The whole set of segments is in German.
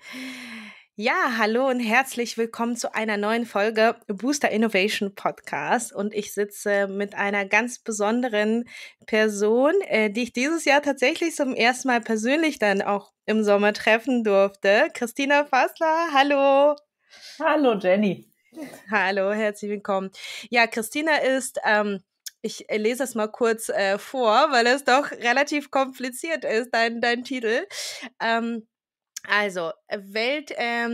Ja, hallo und herzlich willkommen zu einer neuen Folge Booster Innovation Podcast. Und ich sitze mit einer ganz besonderen Person, die ich dieses Jahr tatsächlich zum ersten Mal persönlich dann auch im Sommer treffen durfte. Christina Fassler, hallo. Hallo Jenny. Hallo, herzlich willkommen. Ja, Christina ist, ich lese es mal kurz vor, weil es doch relativ kompliziert ist, dein Titel. Ähm, Welt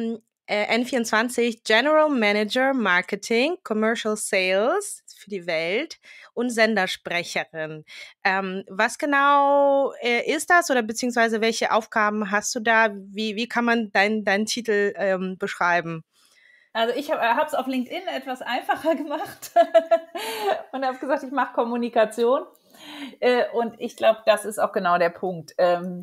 N24 General Manager Marketing, Commercial Sales für die Welt und Sendersprecherin. Was genau ist das oder beziehungsweise welche Aufgaben hast du da? Wie kann man deinen Titel beschreiben? Also ich habe es auf LinkedIn etwas einfacher gemacht und habe gesagt, ich mache Kommunikation. Und ich glaube, das ist auch genau der Punkt.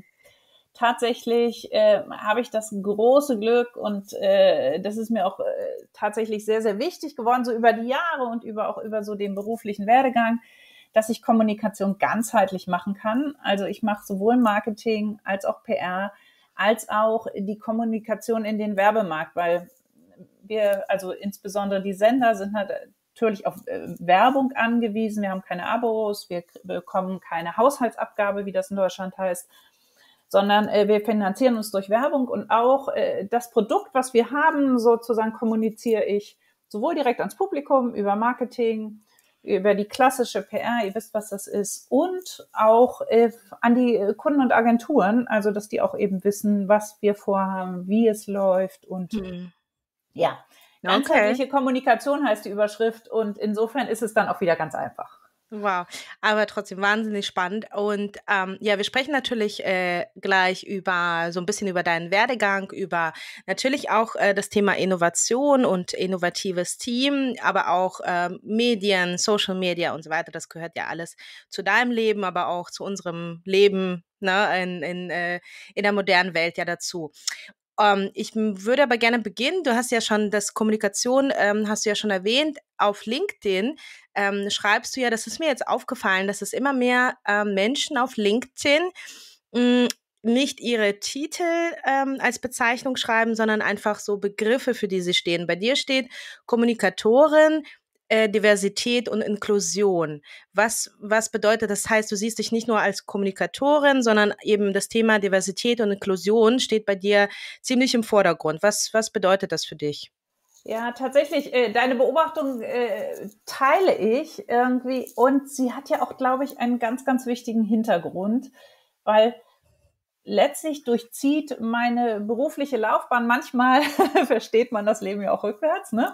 Tatsächlich habe ich das große Glück und das ist mir auch tatsächlich sehr, sehr wichtig geworden, so über die Jahre und auch über so den beruflichen Werdegang, dass ich Kommunikation ganzheitlich machen kann. Also ich mache sowohl Marketing als auch PR, als auch die Kommunikation in den Werbemarkt, weil wir, also insbesondere die Sender, sind natürlich auf Werbung angewiesen. Wir haben keine Abos, wir bekommen keine Haushaltsabgabe, wie das in Deutschland heißt, sondern wir finanzieren uns durch Werbung und auch das Produkt, was wir haben, sozusagen kommuniziere ich sowohl direkt ans Publikum über Marketing, über die klassische PR, ihr wisst, was das ist, und auch an die Kunden und Agenturen, also dass die auch eben wissen, was wir vorhaben, wie es läuft und Hm. ja, Okay. ganzheitliche Kommunikation heißt die Überschrift und insofern ist es dann auch wieder ganz einfach. Wow, aber trotzdem wahnsinnig spannend. Und ja, wir sprechen natürlich gleich über so ein bisschen über deinen Werdegang, über natürlich auch das Thema Innovation und innovatives Team, aber auch Medien, Social Media und so weiter. Das gehört ja alles zu deinem Leben, aber auch zu unserem Leben, ne, in der modernen Welt ja dazu. Würde aber gerne beginnen. Du hast ja schon das Kommunikation, hast du ja schon erwähnt. Auf LinkedIn schreibst du ja, das ist mir jetzt aufgefallen, dass es immer mehr Menschen auf LinkedIn mh, nicht ihre Titel als Bezeichnung schreiben, sondern einfach so Begriffe, für die sie stehen. Bei dir steht Kommunikatorin, Diversität und Inklusion. Was bedeutet das? Heißt, du siehst dich nicht nur als Kommunikatorin, sondern eben das Thema Diversität und Inklusion steht bei dir ziemlich im Vordergrund. Was bedeutet das für dich? Ja, tatsächlich, deine Beobachtung teile ich irgendwie und sie hat ja auch, glaube ich, einen ganz, ganz wichtigen Hintergrund, weil letztlich durchzieht meine berufliche Laufbahn, manchmal versteht man das Leben ja auch rückwärts, ne?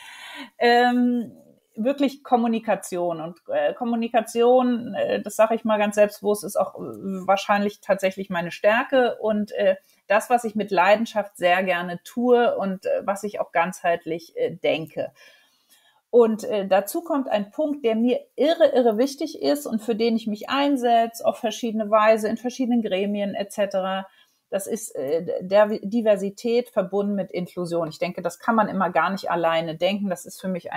Ähm, wirklich Kommunikation. Und Kommunikation, das sage ich mal ganz selbstbewusst, ist auch wahrscheinlich tatsächlich meine Stärke und das, was ich mit Leidenschaft sehr gerne tue und was ich auch ganzheitlich denke. Und dazu kommt ein Punkt, der mir irre wichtig ist und für den ich mich einsetze, auf verschiedene Weise, in verschiedenen Gremien etc. Das ist der Diversität verbunden mit Inklusion. Ich denke, das kann man immer gar nicht alleine denken. Das ist für mich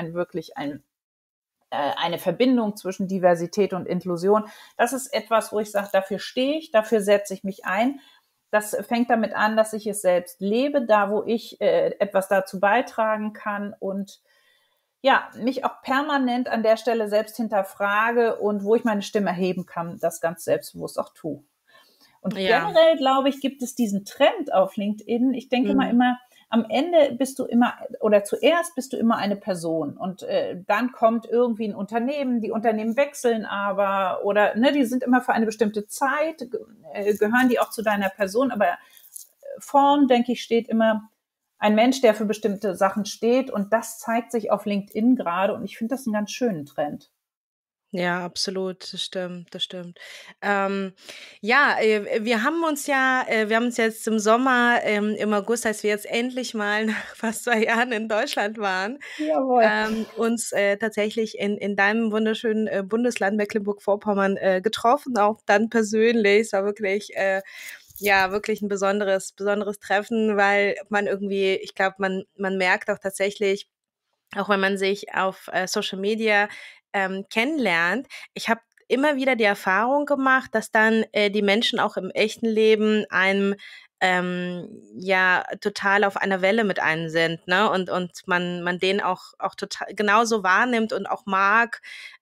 eine Verbindung zwischen Diversität und Inklusion. Das ist etwas, wo ich sage, dafür stehe ich, dafür setze ich mich ein. Das fängt damit an, dass ich es selbst lebe, da wo ich etwas dazu beitragen kann und ja, mich auch permanent an der Stelle selbst hinterfrage und wo ich meine Stimme erheben kann, das ganz selbstbewusst auch tue. Und Ja. generell, glaube ich, gibt es diesen Trend auf LinkedIn. Ich denke mal Mhm. immer, am Ende bist du immer oder zuerst bist du immer eine Person und dann kommt irgendwie ein Unternehmen, die Unternehmen wechseln aber oder ne, die sind immer für eine bestimmte Zeit, gehören die auch zu deiner Person, aber vorn, denke ich, steht immer ein Mensch, der für bestimmte Sachen steht und das zeigt sich auf LinkedIn gerade und ich finde das einen ganz schönen Trend. Ja, absolut, das stimmt, das stimmt. Ähm, ja, wir haben uns jetzt im Sommer, im August, als wir jetzt endlich mal nach fast 2 Jahren in Deutschland waren, Jawohl. uns tatsächlich in deinem wunderschönen Bundesland Mecklenburg-Vorpommern getroffen, auch dann persönlich. Es war wirklich, ja, wirklich ein besonderes Treffen, weil man irgendwie, ich glaube, man merkt auch tatsächlich, auch wenn man sich auf Social Media kennenlernt. Ich habe immer wieder die Erfahrung gemacht, dass dann die Menschen auch im echten Leben einem ja total auf einer Welle mit einem sind, ne? Und man den auch total genauso wahrnimmt und auch mag,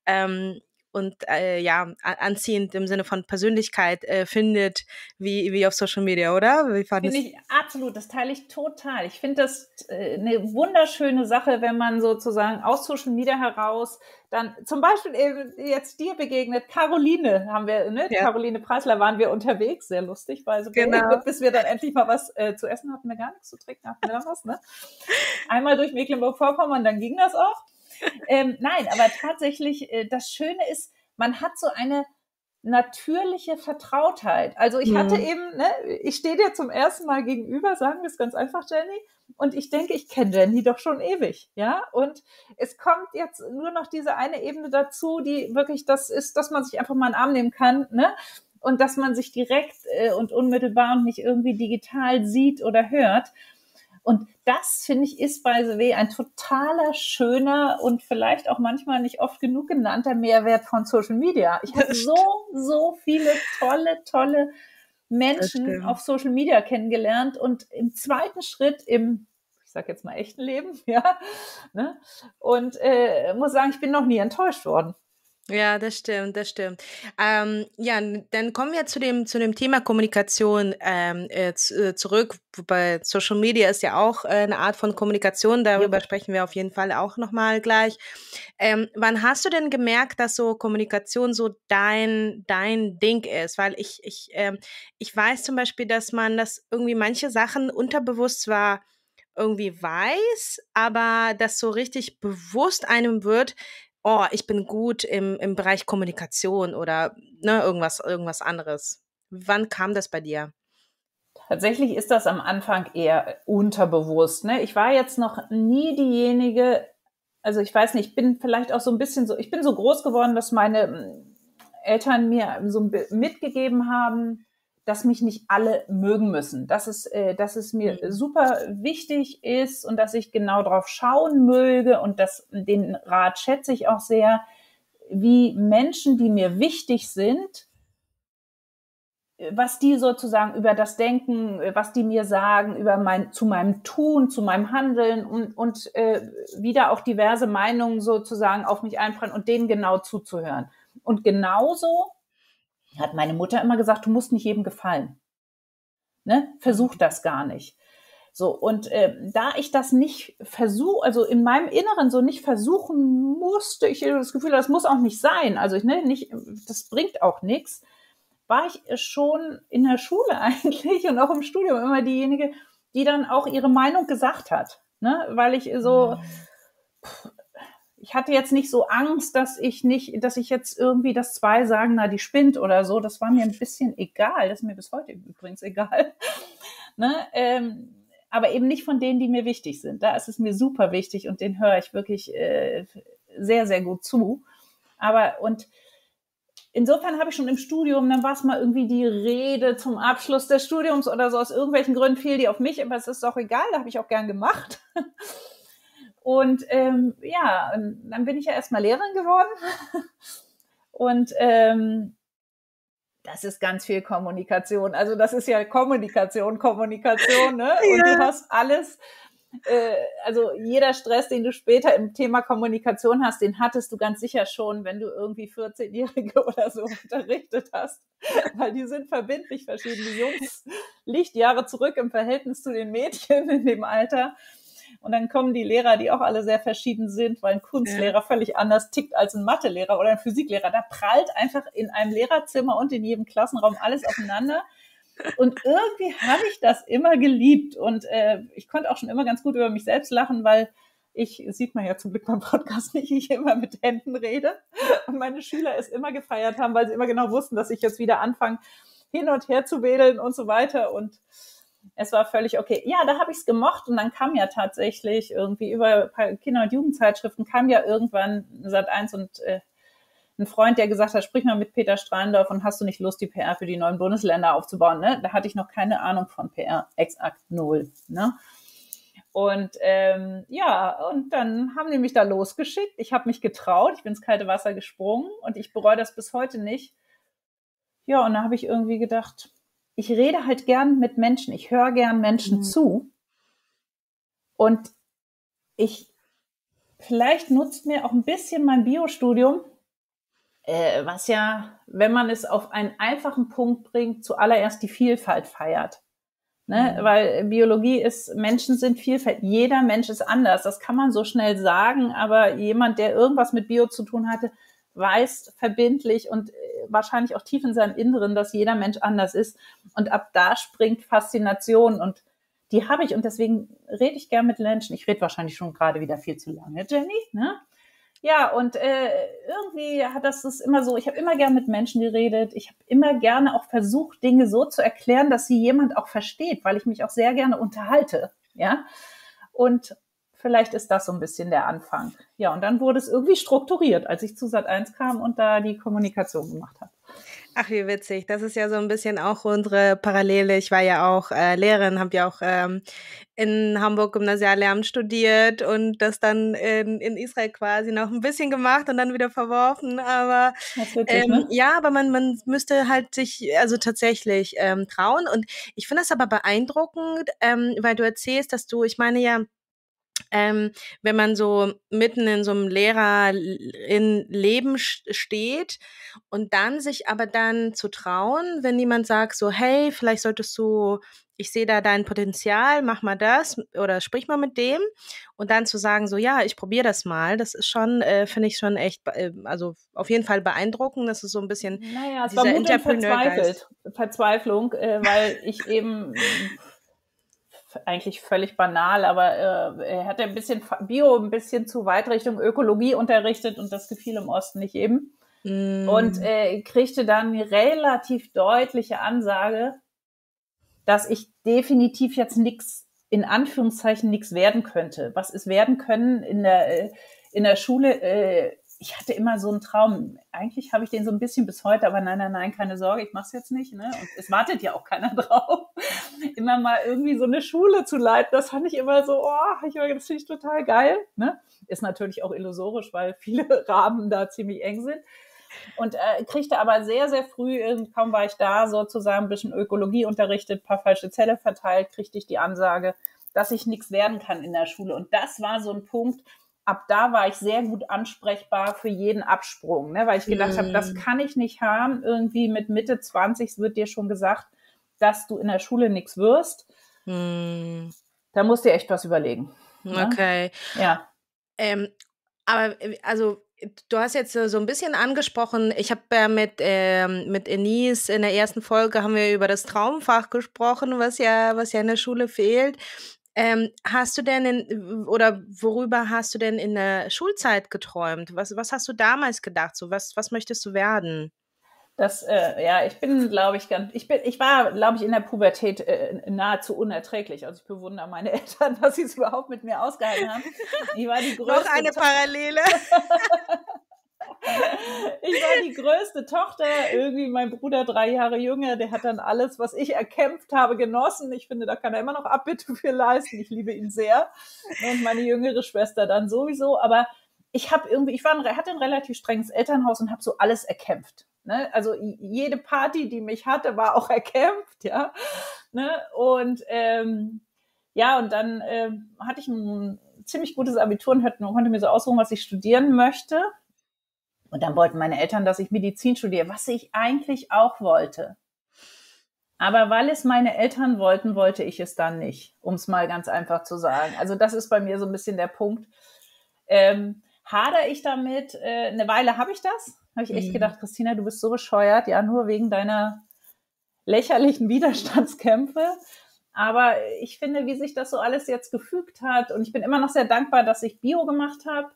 und ja, anziehend im Sinne von Persönlichkeit findet, wie auf Social Media, oder? Wie Finde fandest ich absolut, das teile ich total. Ich finde das eine wunderschöne Sache, wenn man sozusagen aus Social Media heraus dann zum Beispiel eben jetzt dir begegnet. Caroline haben wir, ne? ja, Caroline Preisler waren wir unterwegs, sehr lustig, by the way, genau. bis wir dann endlich mal was zu essen hatten, wir gar nichts zu trinken, hatten wir dann was, ne? Einmal durch Mecklenburg-Vorpommern, dann ging das auch. Nein, aber tatsächlich, das Schöne ist, man hat so eine natürliche Vertrautheit. Also ich hatte Hm. eben, ne, ich stehe dir zum ersten Mal gegenüber, sagen wir es ganz einfach, Jenny, und ich denke, ich kenne Jenny doch schon ewig, ja, und es kommt jetzt nur noch diese eine Ebene dazu, die wirklich das ist, dass man sich einfach mal in den Arm nehmen kann, ne, und dass man sich direkt und unmittelbar und nicht irgendwie digital sieht oder hört. Und das, finde ich, ist by the way ein totaler schöner und vielleicht auch manchmal nicht oft genug genannter Mehrwert von Social Media. Ich habe Das so viele tolle das Menschen auf stimmt. Social Media kennengelernt und im zweiten Schritt ich sag jetzt mal echten Leben, ja, ne? Und muss sagen, ich bin noch nie enttäuscht worden. Ja, das stimmt, das stimmt. Ja, dann kommen wir zu dem Thema Kommunikation zurück. Bei Social Media ist ja auch eine Art von Kommunikation. Yep. Darüber sprechen wir auf jeden Fall auch nochmal gleich. Wann hast du denn gemerkt, dass so Kommunikation so dein Ding ist? Weil ich weiß zum Beispiel, dass man das irgendwie manche Sachen unterbewusst zwar irgendwie weiß, aber das so richtig bewusst einem wird, oh, ich bin gut im Bereich Kommunikation oder ne, irgendwas anderes. Wann kam das bei dir? Tatsächlich ist das am Anfang eher unterbewusst. Ne? Ich war jetzt noch nie diejenige, also ich weiß nicht, ich bin vielleicht auch so ein bisschen so, ich bin so groß geworden, dass meine Eltern mir so mitgegeben haben, dass mich nicht alle mögen müssen, dass es mir Mhm. super wichtig ist und dass ich genau drauf schauen möge und den Rat schätze ich auch sehr, wie Menschen, die mir wichtig sind, was die sozusagen über das Denken, was die mir sagen, zu meinem Tun, zu meinem Handeln und wie da auch diverse Meinungen sozusagen auf mich einprallen und denen genau zuzuhören. Und genauso hat meine Mutter immer gesagt, du musst nicht jedem gefallen. Ne? Versuch Mhm. das gar nicht. So, und da ich das nicht versuche, also in meinem Inneren so nicht versuchen musste, ich das Gefühl, das muss auch nicht sein. Also nicht, das bringt auch nichts, war ich schon in der Schule eigentlich und auch im Studium immer diejenige, die dann auch ihre Meinung gesagt hat. Ne? Weil Mhm. ich hatte jetzt nicht so Angst, dass ich jetzt irgendwie das zwei sagen, na, die spinnt oder so. Das war mir ein bisschen egal. Das ist mir bis heute übrigens egal. Ne? Aber eben nicht von denen, die mir wichtig sind. Da ist es mir super wichtig und den höre ich wirklich sehr, sehr gut zu. Und insofern habe ich schon im Studium, dann war es mal irgendwie die Rede zum Abschluss des Studiums oder so, aus irgendwelchen Gründen fiel die auf mich, aber es ist auch egal, da habe ich auch gern gemacht. Und ja, und dann bin ich ja erstmal Lehrerin geworden und das ist ganz viel Kommunikation. Also das ist ja Kommunikation, ne? Und du Ja. hast alles, also jeder Stress, den du später im Thema Kommunikation hast, den hattest du ganz sicher schon, wenn du irgendwie 14-Jährige oder so unterrichtet hast, weil die sind verbindlich verschieden. Die Jungs Lichtjahre zurück im Verhältnis zu den Mädchen in dem Alter. Und dann kommen die Lehrer, die auch alle sehr verschieden sind, weil ein Ja. Kunstlehrer völlig anders tickt als ein Mathelehrer oder ein Physiklehrer. Da prallt einfach in einem Lehrerzimmer und in jedem Klassenraum alles aufeinander. Und irgendwie habe ich das immer geliebt. Und ich konnte auch schon immer ganz gut über mich selbst lachen, weil sieht man ja zum Glück beim Podcast nicht, ich immer mit Händen rede. Und meine Schüler es immer gefeiert haben, weil sie immer genau wussten, dass ich jetzt wieder anfange, hin und her zu wedeln und so weiter. Und es war völlig okay. Ja, da habe ich es gemocht und dann kam ja tatsächlich irgendwie über Kinder- und Jugendzeitschriften kam ja irgendwann Sat.1 und ein Freund, der gesagt hat, sprich mal mit Peter Streindorf und hast du nicht Lust, die PR für die neuen Bundesländer aufzubauen? Ne? Da hatte ich noch keine Ahnung von PR, exakt null. Ne? Und ja, und dann haben die mich da losgeschickt. Ich habe mich getraut, ich bin ins kalte Wasser gesprungen und ich bereue das bis heute nicht. Ja, und da habe ich irgendwie gedacht, ich rede halt gern mit Menschen, ich höre gern Menschen zu und vielleicht nutzt mir auch ein bisschen mein Biostudium, was ja, wenn man es auf einen einfachen Punkt bringt, zuallererst die Vielfalt feiert. Ne? Weil Biologie ist, Menschen sind Vielfalt, jeder Mensch ist anders. Das kann man so schnell sagen, aber jemand, der irgendwas mit Bio zu tun hatte, weiß verbindlich und wahrscheinlich auch tief in seinem Inneren, dass jeder Mensch anders ist. Und ab da springt Faszination und die habe ich und deswegen rede ich gern mit Menschen. Ich rede wahrscheinlich schon gerade wieder viel zu lange, Jenny, ne? Ja, und irgendwie hat das immer so, ich habe immer gern mit Menschen geredet. Ich habe immer gerne auch versucht, Dinge so zu erklären, dass sie jemand auch versteht, weil ich mich auch sehr gerne unterhalte. Ja, und vielleicht ist das so ein bisschen der Anfang. Ja, und dann wurde es irgendwie strukturiert, als ich zu Sat.1 kam und da die Kommunikation gemacht habe. Ach, wie witzig. Das ist ja so ein bisschen auch unsere Parallele. Ich war ja auch Lehrerin, habe ja auch in Hamburg Gymnasiallehramt studiert und das dann in Israel quasi noch ein bisschen gemacht und dann wieder verworfen. Aber Das ist witzig, ne? ja, aber man müsste halt sich also tatsächlich trauen. Und ich finde das aber beeindruckend, weil du erzählst, dass du, ich meine ja, wenn man so mitten in so einem Lehrer-in-Leben steht und dann sich aber dann zu trauen, wenn jemand sagt so, hey, vielleicht solltest du, ich sehe da dein Potenzial, mach mal das oder sprich mal mit dem und dann zu sagen so, ja, ich probiere das mal, das ist schon, finde ich schon echt, also auf jeden Fall beeindruckend, das ist so ein bisschen Naja, es war dieser Mut und Entrepreneur-Geist. Verzweiflung, weil ich eben eigentlich völlig banal, aber er hat ein bisschen Bio, ein bisschen zu weit Richtung Ökologie unterrichtet und das gefiel im Osten nicht eben. Und kriegte dann eine relativ deutliche Ansage, dass ich definitiv jetzt nichts, in Anführungszeichen, nichts werden könnte. Was es werden können in der Schule, ich hatte immer so einen Traum. Eigentlich habe ich den so ein bisschen bis heute, aber nein, keine Sorge, ich mache es jetzt nicht. Ne? Und es wartet ja auch keiner drauf. Immer mal irgendwie so eine Schule zu leiten, das fand ich immer so, das finde ich total geil. Ne? Ist natürlich auch illusorisch, weil viele Rahmen da ziemlich eng sind. Und kriegte aber sehr, sehr früh, kaum war ich da, sozusagen ein bisschen Ökologie unterrichtet, ein paar falsche Zelle verteilt, kriegte ich die Ansage, dass ich nichts werden kann in der Schule. Und das war so ein Punkt, ab da war ich sehr gut ansprechbar für jeden Absprung, ne? Weil ich gedacht habe, das kann ich nicht haben. Irgendwie mit Mitte 20 wird dir schon gesagt, dass du in der Schule nichts wirst. Da musst du dir echt was überlegen. Okay. Ne? Ja. Aber also du hast jetzt so ein bisschen angesprochen, ich habe mit Enise in der ersten Folge haben wir über das Traumfach gesprochen, was ja in der Schule fehlt. Hast du denn oder worüber hast du denn in der Schulzeit geträumt? Was hast du damals gedacht? So, was möchtest du werden? Ich bin, glaube ich, ich war, glaube ich, in der Pubertät nahezu unerträglich. Also ich bewundere meine Eltern, dass sie es überhaupt mit mir ausgehalten haben. Ich war die größte Noch eine Parallele. Ich war die größte Tochter, irgendwie mein Bruder 3 Jahre jünger, der hat dann alles, was ich erkämpft habe, genossen. Ich finde, da kann er immer noch Abbitte für leisten. Ich liebe ihn sehr. Und meine jüngere Schwester dann sowieso. Aber hatte ein relativ strenges Elternhaus und habe so alles erkämpft. Ne? Also jede Party, die mich hatte, war auch erkämpft, ja. Ne? Und und dann hatte ich ein ziemlich gutes Abitur und konnte mir so aussuchen, was ich studieren möchte. Und dann wollten meine Eltern, dass ich Medizin studiere, was ich eigentlich auch wollte. Aber weil es meine Eltern wollten, wollte ich es dann nicht, um es mal ganz einfach zu sagen. Also das ist bei mir so ein bisschen der Punkt. Hadere ich damit? Eine Weile habe ich das. Habe ich echt gedacht, Christina, du bist so bescheuert, ja, nur wegen deiner lächerlichen Widerstandskämpfe. Aber ich finde, wie sich das so alles jetzt gefügt hat, und ich bin immer noch sehr dankbar, dass ich Bio gemacht habe,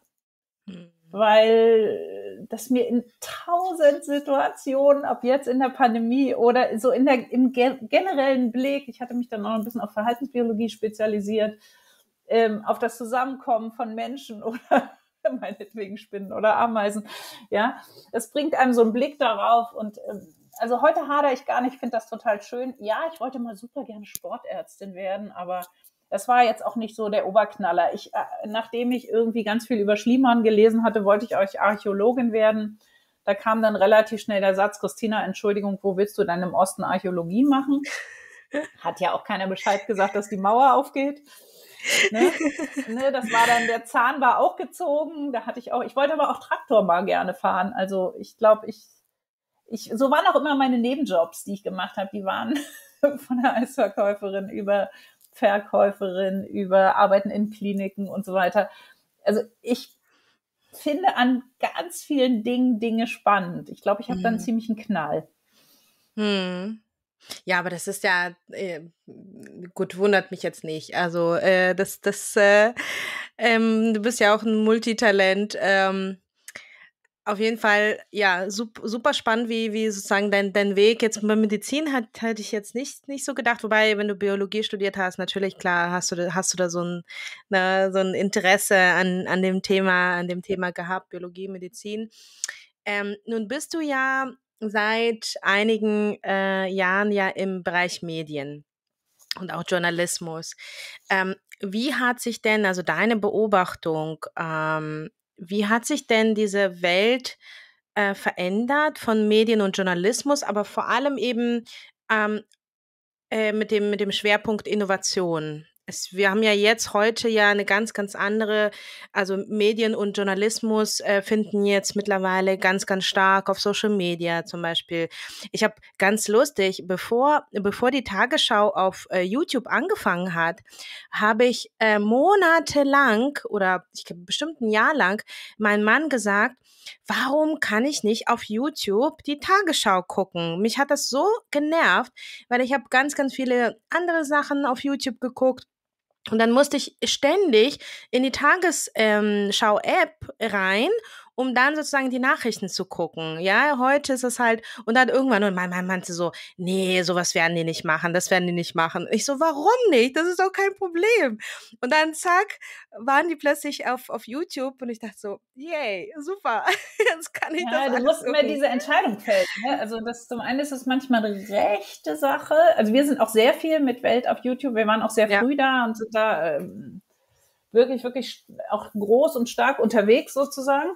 weil das mir in 1000 Situationen, ob jetzt in der Pandemie oder so im generellen Blick, ich hatte mich dann auch ein bisschen auf Verhaltensbiologie spezialisiert, auf das Zusammenkommen von Menschen oder meinetwegen Spinnen oder Ameisen, ja, es bringt einem so einen Blick darauf und also heute hadere ich gar nicht, ich finde das total schön. Ja, ich wollte mal super gerne Sportärztin werden, aber das war jetzt auch nicht so der Oberknaller. Nachdem ich irgendwie ganz viel über Schliemann gelesen hatte, wollte ich auch Archäologin werden. Da kam dann relativ schnell der Satz, Christina, Entschuldigung, wo willst du dann im Osten Archäologie machen? Hat ja auch keiner Bescheid gesagt, dass die Mauer aufgeht. Ne? Das war dann, der Zahn war auch gezogen. Da hatte ich wollte aber auch Traktor mal gerne fahren. Also ich glaube, so waren auch immer meine Nebenjobs, die ich gemacht habe. Die waren von der Eisverkäuferin über Verkäuferin, über Arbeiten in Kliniken und so weiter. Also ich finde an ganz vielen Dinge spannend. Ich glaube, ich habe dann einen ziemlichen Knall. Ja, aber das ist ja, gut, wundert mich jetzt nicht. Also, du bist ja auch ein Multitalent. Auf jeden Fall, ja, super spannend, wie sozusagen dein Weg jetzt bei Medizin hätte ich jetzt nicht so gedacht. Wobei, wenn du Biologie studiert hast, natürlich, klar, hast du da so ein Interesse an dem Thema gehabt, Biologie, Medizin. Nun bist du ja seit einigen Jahren ja im Bereich Medien und auch Journalismus. Wie hat sich denn, also deine Beobachtung, wie hat sich denn diese Welt verändert von Medien und Journalismus, aber vor allem eben ähm, mit dem Schwerpunkt Innovation? Wir haben ja jetzt heute ja eine ganz andere, also Medien und Journalismus finden jetzt mittlerweile ganz stark auf Social Media zum Beispiel. Ich habe ganz lustig, bevor die Tagesschau auf YouTube angefangen hat, habe ich monatelang oder ich glaube bestimmt ein Jahr lang meinem Mann gesagt, warum kann ich nicht auf YouTube die Tagesschau gucken? Mich hat das so genervt, weil ich habe ganz viele andere Sachen auf YouTube geguckt. Und dann musste ich ständig in die Tagesschau-App rein, um dann sozusagen die Nachrichten zu gucken. Ja, heute ist es halt, und dann irgendwann, und mein Mann meinte so, nee, sowas werden die nicht machen, das werden die nicht machen. Ich so, warum nicht? Das ist doch kein Problem. Und dann, zack, waren die plötzlich auf YouTube und ich dachte so, yay, super, jetzt kann ich das Ja, du alles musst immer gucken. diese Entscheidung fällen. Ne? Also zum einen ist es manchmal eine rechte Sache. Also wir sind auch sehr viel mit Welt auf YouTube. Wir waren auch sehr früh da und sind da wirklich auch groß und stark unterwegs sozusagen.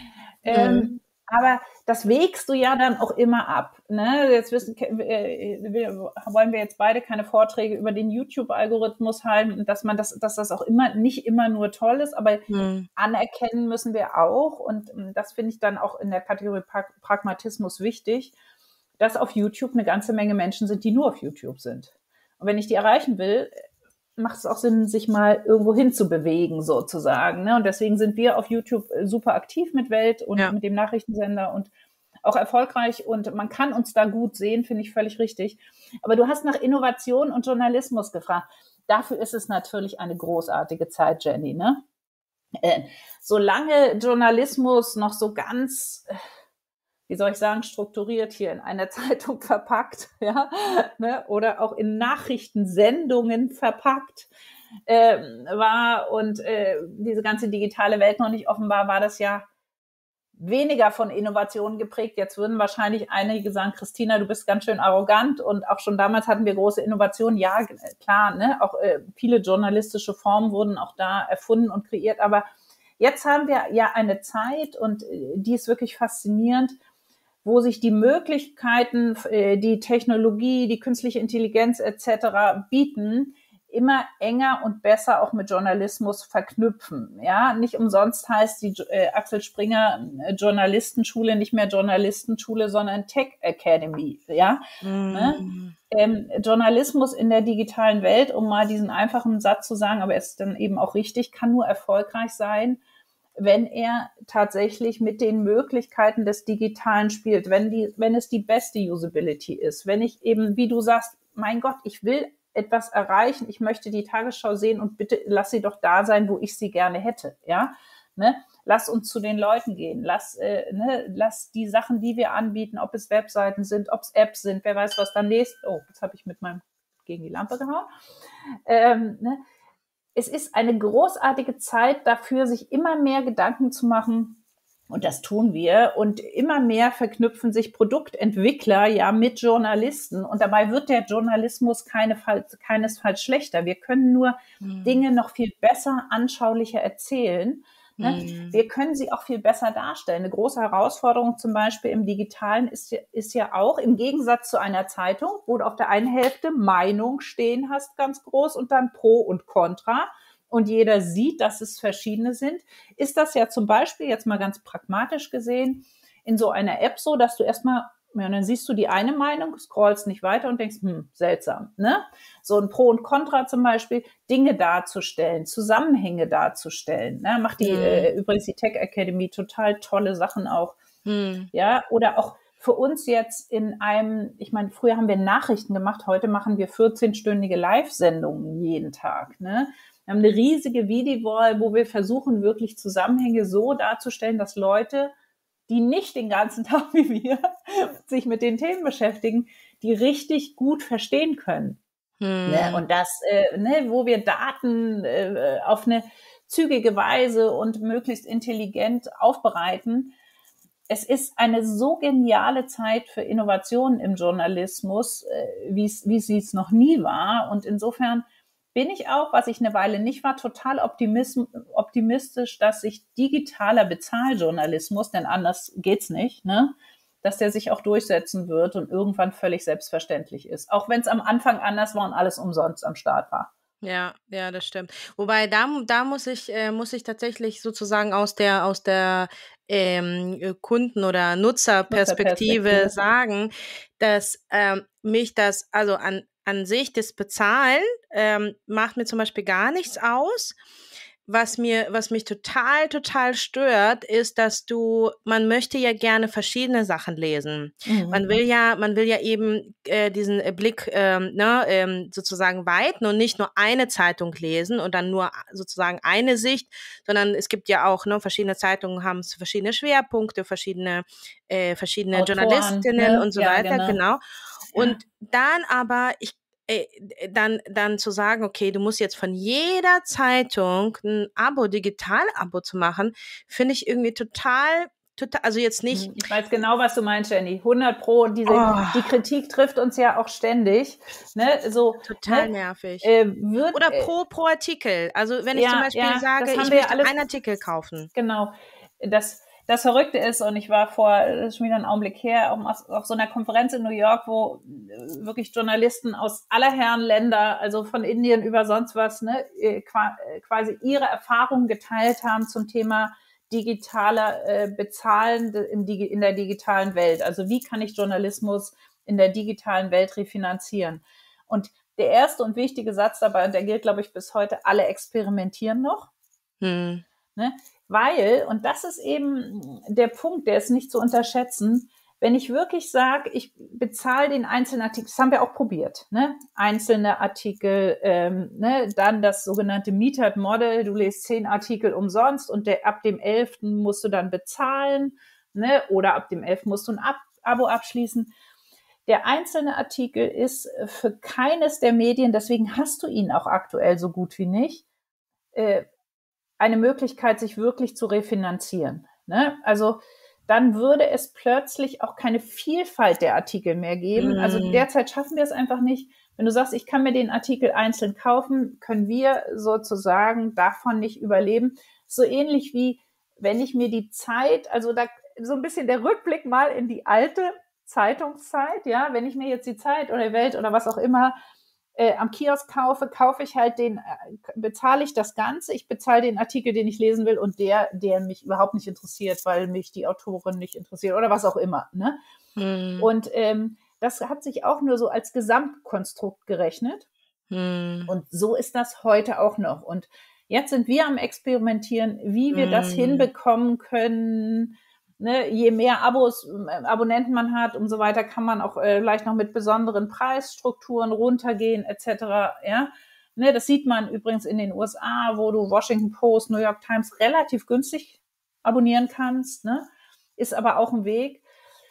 Aber das wägst du ja dann auch immer ab. Ne? Jetzt wollen wir jetzt beide keine Vorträge über den YouTube-Algorithmus halten, dass das auch nicht immer nur toll ist, aber anerkennen müssen wir auch. Und das finde ich dann auch in der Kategorie Pragmatismus wichtig, dass auf YouTube eine ganze Menge Menschen sind, die nur auf YouTube sind. Und wenn ich die erreichen will, macht es auch Sinn, sich mal irgendwo hin zu bewegen, sozusagen. Ne? Und deswegen sind wir auf YouTube super aktiv mit Welt und mit dem Nachrichtensender und auch erfolgreich. Und man kann uns da gut sehen, finde ich völlig richtig. Aber du hast nach Innovation und Journalismus gefragt. Dafür ist es natürlich eine großartige Zeit, Jenny. Ne? Solange Journalismus noch so ganz... wie soll ich sagen, strukturiert hier in einer Zeitung verpackt, ja, ne, oder auch in Nachrichtensendungen verpackt war und diese ganze digitale Welt noch nicht offen war das ja weniger von Innovationen geprägt. Jetzt würden wahrscheinlich einige sagen, Christina, du bist ganz schön arrogant und auch schon damals hatten wir große Innovationen. Ja, klar, ne, auch viele journalistische Formen wurden auch da erfunden und kreiert, aber jetzt haben wir ja eine Zeit und die ist wirklich faszinierend, wo sich die Möglichkeiten, die Technologie, die künstliche Intelligenz etc. bieten, immer enger und besser auch mit Journalismus verknüpfen. Ja, nicht umsonst heißt die Axel Springer Journalistenschule nicht mehr Journalistenschule, sondern Tech Academy. Ja, ne? Journalismus in der digitalen Welt, um mal diesen einfachen Satz zu sagen, aber es ist dann eben auch richtig, kann nur erfolgreich sein, wenn er tatsächlich mit den Möglichkeiten des Digitalen spielt, wenn es die beste Usability ist, wenn ich eben, wie du sagst, mein Gott, ich will etwas erreichen, ich möchte die Tagesschau sehen und bitte lass sie doch da sein, wo ich sie gerne hätte, ja, ne? Lass uns zu den Leuten gehen, lass die Sachen, die wir anbieten, ob es Webseiten sind, ob es Apps sind, wer weiß, was dann jetzt habe ich mit meinem gegen die Lampe gehauen, ne? Es ist eine großartige Zeit dafür, sich immer mehr Gedanken zu machen. Und das tun wir. Und immer mehr verknüpfen sich Produktentwickler ja mit Journalisten. Und dabei wird der Journalismus keinesfalls schlechter. Wir können nur Dinge noch viel besser, anschaulicher erzählen. Ne? Wir können sie auch viel besser darstellen. Eine große Herausforderung zum Beispiel im Digitalen ist ja auch im Gegensatz zu einer Zeitung, wo du auf der einen Hälfte Meinung stehen hast, ganz groß, und dann Pro und Contra. Und jeder sieht, dass es verschiedene sind, ist das ja zum Beispiel, jetzt mal ganz pragmatisch gesehen, in so einer App so, dass du erstmal, ja, dann siehst du die eine Meinung, scrollst nicht weiter und denkst, seltsam, ne? So ein Pro und Contra zum Beispiel, Dinge darzustellen, Zusammenhänge darzustellen, ne? Macht übrigens die Tech Academy total tolle Sachen auch, ja, oder auch für uns jetzt ich meine, früher haben wir Nachrichten gemacht, heute machen wir 14-stündige Live-Sendungen jeden Tag, ne? Wir haben eine riesige Videowall, wo wir versuchen, wirklich Zusammenhänge so darzustellen, dass Leute, die nicht den ganzen Tag wie wir sich mit den Themen beschäftigen, die richtig gut verstehen können. Ne? Und das, wo wir Daten auf eine zügige Weise und möglichst intelligent aufbereiten. Es ist eine so geniale Zeit für Innovationen im Journalismus, wie sie es noch nie war. Und insofern bin ich auch, was ich eine Weile nicht war, total optimistisch, dass sich digitaler Bezahljournalismus, denn anders geht's nicht, ne, dass der sich auch durchsetzen wird und irgendwann völlig selbstverständlich ist. Auch wenn es am Anfang anders war und alles umsonst am Start war. Ja, ja, das stimmt. Wobei da muss ich tatsächlich sozusagen aus der Kunden- oder Nutzerperspektive sagen, dass mich das, also an sich das Bezahlen macht mir zum Beispiel gar nichts aus. Was mich total stört, ist, dass man möchte ja gerne verschiedene Sachen lesen. Man will ja eben diesen Blick sozusagen weiten und nicht nur eine Zeitung lesen und dann nur sozusagen eine Sicht, sondern es gibt ja auch, verschiedene Zeitungen haben verschiedene Schwerpunkte, verschiedene Autoren, Journalistinnen und so weiter, genau. Und dann aber dann zu sagen, okay, du musst jetzt von jeder Zeitung ein Digital-Abo zu machen, finde ich irgendwie total, also jetzt nicht. Ich weiß genau, was du meinst, Jenny. 100%. Die Kritik trifft uns ja auch ständig. Ne? So, total nervig. Oder pro Artikel. Also wenn ich zum Beispiel sage, ich möchte einen Artikel kaufen. Genau. Das Verrückte ist, und ich war das ist schon wieder ein Augenblick her, auf so einer Konferenz in New York, wo wirklich Journalisten aus aller Herren Länder, also von Indien über sonst was, ne, quasi ihre Erfahrungen geteilt haben zum Thema digitaler Bezahlen in der digitalen Welt. Also wie kann ich Journalismus in der digitalen Welt refinanzieren? Und der erste und wichtige Satz dabei, und der gilt, glaube ich, bis heute, alle experimentieren noch. Ne? Weil, und das ist eben der Punkt, der ist nicht zu unterschätzen, wenn ich wirklich sage, ich bezahle den einzelnen Artikel, das haben wir auch probiert, ne? Einzelne Artikel, dann das sogenannte Metered Model, du lässt 10 Artikel umsonst und ab dem 11. musst du dann bezahlen, ne? Oder ab dem 11. musst du ein Abo abschließen. Der einzelne Artikel ist für keines der Medien, deswegen hast du ihn auch aktuell so gut wie nicht, eine Möglichkeit, sich wirklich zu refinanzieren. Ne? Also dann würde es plötzlich auch keine Vielfalt der Artikel mehr geben. Also derzeit schaffen wir es einfach nicht. Wenn du sagst, ich kann mir den Artikel einzeln kaufen, können wir sozusagen davon nicht überleben. So ähnlich wie wenn ich mir die Zeit, also da so ein bisschen der Rückblick mal in die alte Zeitungszeit, ja, wenn ich mir jetzt die Zeit oder Welt oder was auch immer am Kiosk kaufe ich halt bezahle ich das Ganze, ich bezahle den Artikel, den ich lesen will und der mich überhaupt nicht interessiert, weil mich die Autorin nicht interessiert oder was auch immer. Ne? Und das hat sich auch nur so als Gesamtkonstrukt gerechnet. Und so ist das heute auch noch. Und jetzt sind wir am Experimentieren, wie wir das hinbekommen können. Ne, je mehr Abonnenten man hat, umso weiter kann man auch vielleicht noch mit besonderen Preisstrukturen runtergehen etc. Ja, ne, das sieht man übrigens in den USA, wo du Washington Post, New York Times relativ günstig abonnieren kannst. Ne, ist aber auch ein Weg.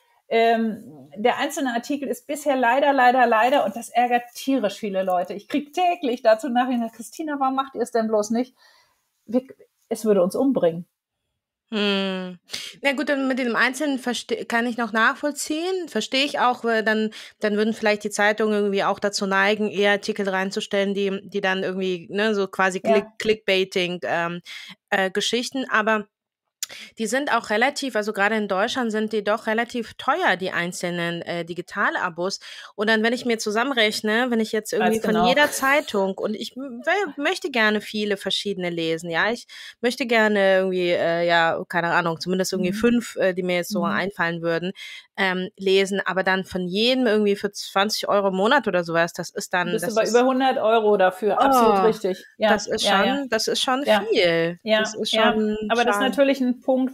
Der einzelne Artikel ist bisher leider, und das ärgert tierisch viele Leute. Ich kriege täglich dazu Nachrichten, Christina, warum macht ihr es denn bloß nicht? Es würde uns umbringen. Na gut, dann mit dem Einzelnen kann ich noch nachvollziehen, verstehe ich auch, weil dann würden vielleicht die Zeitungen irgendwie auch dazu neigen, eher Artikel reinzustellen, die dann irgendwie, ne, so quasi Ja, Clickbaiting Geschichten, aber die sind auch relativ, also gerade in Deutschland sind die doch relativ teuer, die einzelnen Digitalabos. Und dann, wenn ich mir zusammenrechne, wenn ich jetzt irgendwie ganz von genau. jeder Zeitung und ich möchte gerne viele verschiedene lesen, ja, ich möchte gerne irgendwie, ja, keine Ahnung, zumindest irgendwie Mhm. 5, die mir jetzt so Mhm. einfallen würden, lesen, aber dann von jedem irgendwie für 20 € im Monat oder sowas, Bist du das bei über ist, 100 € dafür. Absolut oh, richtig. Ja, ja, ja, das ist schon ja, viel. Das ja, ist ja. Aber das ist schon, natürlich ein Punkt,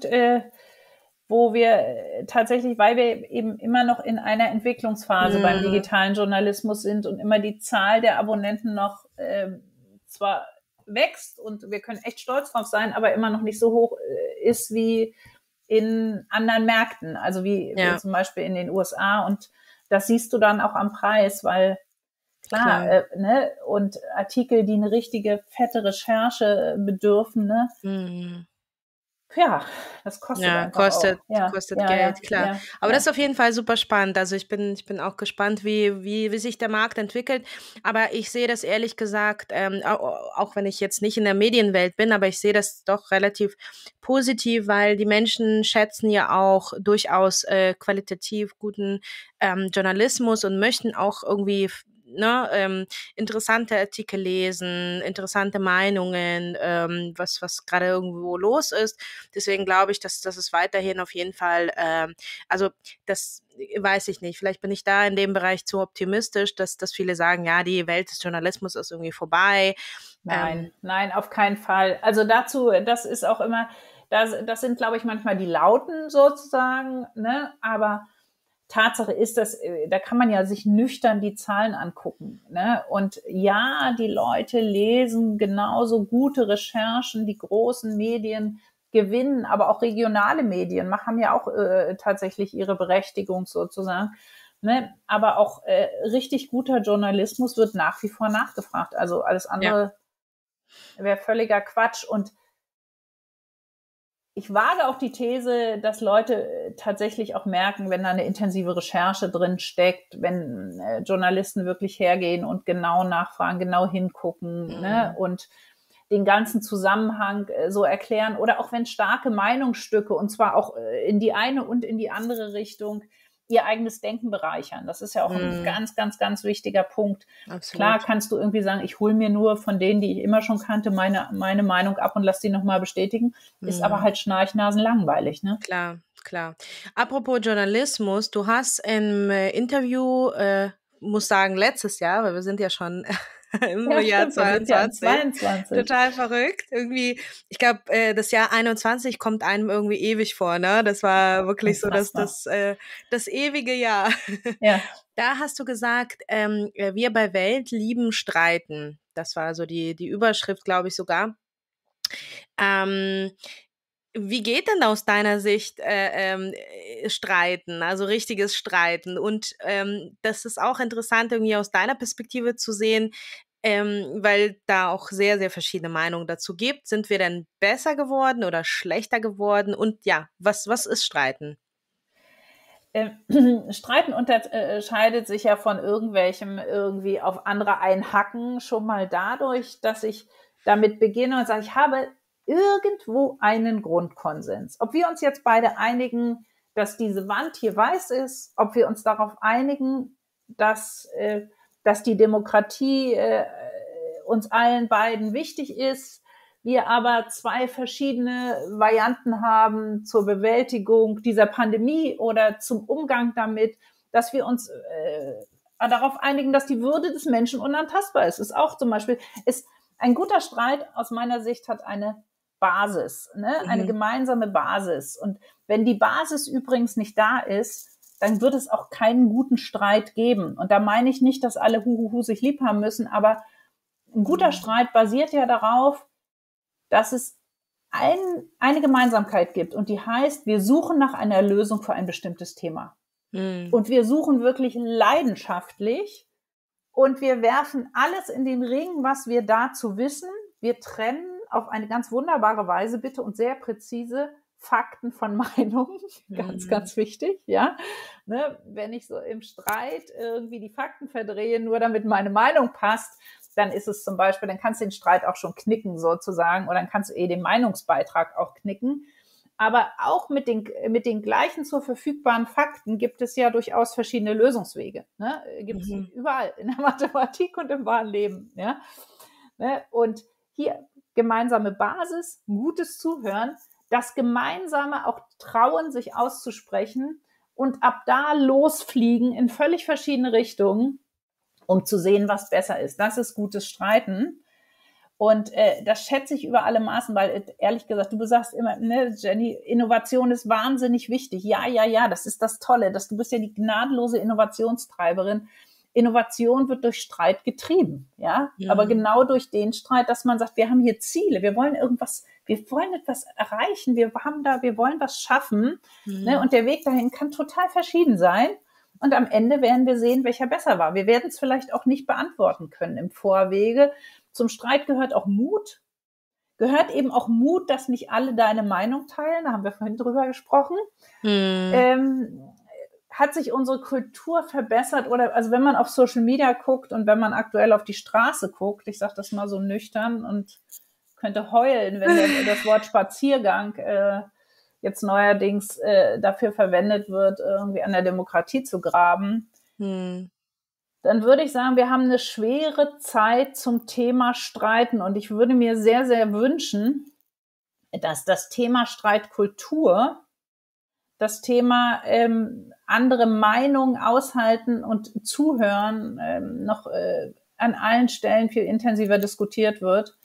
wo wir tatsächlich, weil wir eben immer noch in einer Entwicklungsphase beim mm, digitalen Journalismus sind und immer die Zahl der Abonnenten noch zwar wächst und wir können echt stolz drauf sein, aber immer noch nicht so hoch ist wie in anderen Märkten, also wie ja, zum Beispiel in den USA. Und das siehst du dann auch am Preis, weil klar, klar. ne, und Artikel, die eine richtige fette Recherche bedürfen, ne, Mhm. ja, das kostet Ja, einfach auch. Ja, kostet ja, Geld, ja, klar. ja, Aber das ja. ist auf jeden Fall super spannend. Also ich bin auch gespannt, wie sich der Markt entwickelt. Aber ich sehe das ehrlich gesagt, auch wenn ich jetzt nicht in der Medienwelt bin, aber ich sehe das doch relativ positiv, weil die Menschen schätzen ja auch durchaus qualitativ guten Journalismus und möchten auch irgendwie ne, interessante Artikel lesen, interessante Meinungen, was gerade irgendwo los ist. Deswegen glaube ich, dass es weiterhin auf jeden Fall, also das weiß ich nicht. Vielleicht bin ich da in dem Bereich zu optimistisch, dass viele sagen, ja, die Welt des Journalismus ist irgendwie vorbei. Nein, Ähm, nein, auf keinen Fall. Also dazu, das ist auch immer, das sind, glaube ich, manchmal die Lauten sozusagen, ne? Aber Tatsache ist, dass da kann man ja sich nüchtern die Zahlen angucken. Ne? Und ja, die Leute lesen genauso gute Recherchen, die großen Medien gewinnen, aber auch regionale Medien haben ja auch tatsächlich ihre Berechtigung sozusagen. Ne? Aber auch richtig guter Journalismus wird nach wie vor nachgefragt. Also alles ja. andere wäre völliger Quatsch. Und ich wage auch die These, dass Leute tatsächlich auch merken, wenn da eine intensive Recherche drin steckt, wenn Journalisten wirklich hergehen und genau nachfragen, genau hingucken, ne, Mm, und den ganzen Zusammenhang so erklären oder auch wenn starke Meinungsstücke und zwar auch in die eine und in die andere Richtung ihr eigenes Denken bereichern. Das ist ja auch ein mm, ganz, ganz, ganz wichtiger Punkt. Klar absolut. kannst du irgendwie sagen, ich hole mir nur von denen, die ich immer schon kannte, meine Meinung ab und lass die nochmal bestätigen. Ist aber Mm, halt schnarchnasen langweilig, ne? klar, klar. Apropos Journalismus, du hast im Interview, muss sagen, letztes Jahr, weil wir sind ja schon im Ja, Jahr stimmt, wir sind ja in 22, 22. total verrückt. Irgendwie, ich glaube, das Jahr 21 kommt einem irgendwie ewig vor, ne? Das war wirklich so Unfassbar. das ewige Jahr. Ja. Da hast du gesagt, wir bei Welt lieben streiten. Das war so die Überschrift, glaube ich sogar. Ähm, Wie geht denn aus deiner Sicht Streiten, also richtiges Streiten? Und das ist auch interessant, irgendwie aus deiner Perspektive zu sehen, weil da auch sehr, sehr verschiedene Meinungen dazu gibt. Sind wir denn besser geworden oder schlechter geworden? Und ja, was ist Streiten? Streiten unterscheidet sich ja von irgendwelchem irgendwie auf andere einhacken schon mal dadurch, dass ich damit beginne und sage, ich habe irgendwo einen Grundkonsens. Ob wir uns jetzt beide einigen, dass diese Wand hier weiß ist, ob wir uns darauf einigen, dass die Demokratie uns allen beiden wichtig ist, wir aber zwei verschiedene Varianten haben zur Bewältigung dieser Pandemie oder zum Umgang damit, dass wir uns darauf einigen, dass die Würde des Menschen unantastbar ist. Ist auch zum Beispiel, ist ein guter Streit aus meiner Sicht hat eine Basis, ne? Eine Mhm. gemeinsame Basis. Und wenn die Basis übrigens nicht da ist, dann wird es auch keinen guten Streit geben. Und da meine ich nicht, dass alle Huhuhu sich lieb haben müssen, aber ein guter Mhm. Streit basiert ja darauf, dass es eine Gemeinsamkeit gibt und die heißt, wir suchen nach einer Lösung für ein bestimmtes Thema. Mhm. Und wir suchen wirklich leidenschaftlich und wir werfen alles in den Ring, was wir dazu wissen. Wir trennen auf eine ganz wunderbare Weise, bitte und sehr präzise, Fakten von Meinungen, ganz, ganz wichtig, ja. Ne, wenn ich so im Streit irgendwie die Fakten verdrehe, nur damit meine Meinung passt, dann ist es zum Beispiel, dann kannst du den Streit auch schon knicken sozusagen, oder dann kannst du den Meinungsbeitrag auch knicken. Aber auch mit den gleichen zur verfügbaren Fakten gibt es ja durchaus verschiedene Lösungswege. Ne? Gibt es überall, in der Mathematik und im wahren Leben. Ja? Ne? Und hier gemeinsame Basis, gutes Zuhören, das gemeinsame auch trauen, sich auszusprechen und ab da losfliegen in völlig verschiedene Richtungen, um zu sehen, was besser ist. Das ist gutes Streiten. Und das schätze ich über alle Maßen, weil ehrlich gesagt, du sagst immer, ne, Jenny, Innovation ist wahnsinnig wichtig. Ja, das ist das Tolle. Du bist ja die gnadenlose Innovationstreiberin. Innovation wird durch Streit getrieben, ja. Aber genau durch den Streit, dass man sagt, wir haben hier Ziele, wir wollen etwas erreichen, wir wollen was schaffen, ne? Und der Weg dahin kann total verschieden sein. Und am Ende werden wir sehen, welcher besser war. Wir werden es vielleicht auch nicht beantworten können im Vorwege. Zum Streit gehört auch Mut. Gehört eben auch Mut, dass nicht alle deine Meinung teilen. Da haben wir vorhin drüber gesprochen. Hat sich unsere Kultur verbessert? Oder also wenn man auf Social Media guckt und wenn man aktuell auf die Straße guckt, ich sage das mal so nüchtern und könnte heulen, wenn das Wort Spaziergang jetzt neuerdings dafür verwendet wird, irgendwie an der Demokratie zu graben, dann würde ich sagen, wir haben eine schwere Zeit zum Thema Streiten. Und ich würde mir sehr, sehr wünschen, dass das Thema Streitkultur, das Thema andere Meinungen aushalten und zuhören noch an allen Stellen viel intensiver diskutiert wird.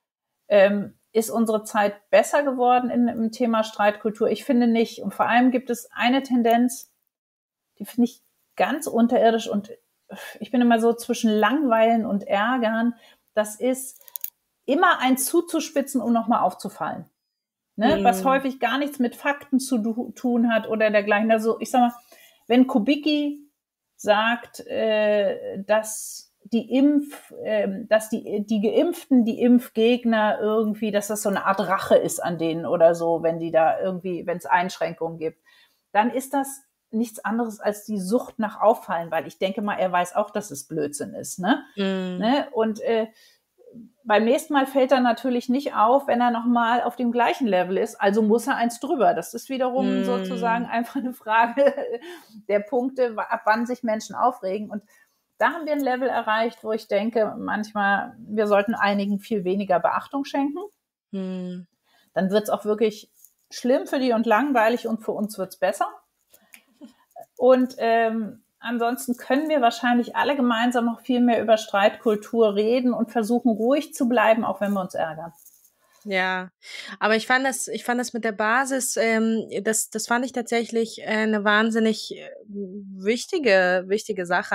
Ist unsere Zeit besser geworden im Thema Streitkultur? Ich finde nicht. Und vor allem gibt es eine Tendenz, die finde ich ganz unterirdisch und ich bin immer so zwischen Langweilen und Ärgern. Das ist immer ein zuzuspitzen, um nochmal aufzufallen. Ne? Was häufig gar nichts mit Fakten zu tun hat oder dergleichen. Also ich sag mal, wenn Kubicki sagt, dass die Geimpften, die Impfgegner irgendwie, dass das so eine Art Rache ist an denen oder so, wenn es Einschränkungen gibt, dann ist das nichts anderes als die Sucht nach Auffallen, weil ich denke mal, er weiß auch, dass es Blödsinn ist. Ne? Ne? Und beim nächsten Mal fällt er natürlich nicht auf, wenn er nochmal auf dem gleichen Level ist, also muss er eins drüber. Das ist wiederum sozusagen einfach eine Frage der Punkte, ab wann sich Menschen aufregen. Und da haben wir ein Level erreicht, wo ich denke, manchmal, wir sollten einigen viel weniger Beachtung schenken. Dann wird es auch wirklich schlimm für die und langweilig und für uns wird es besser. Und ansonsten können wir wahrscheinlich alle gemeinsam noch viel mehr über Streitkultur reden und versuchen, ruhig zu bleiben, auch wenn wir uns ärgern. Ja, aber ich fand das mit der Basis, das fand ich tatsächlich eine wahnsinnig wichtige Sache,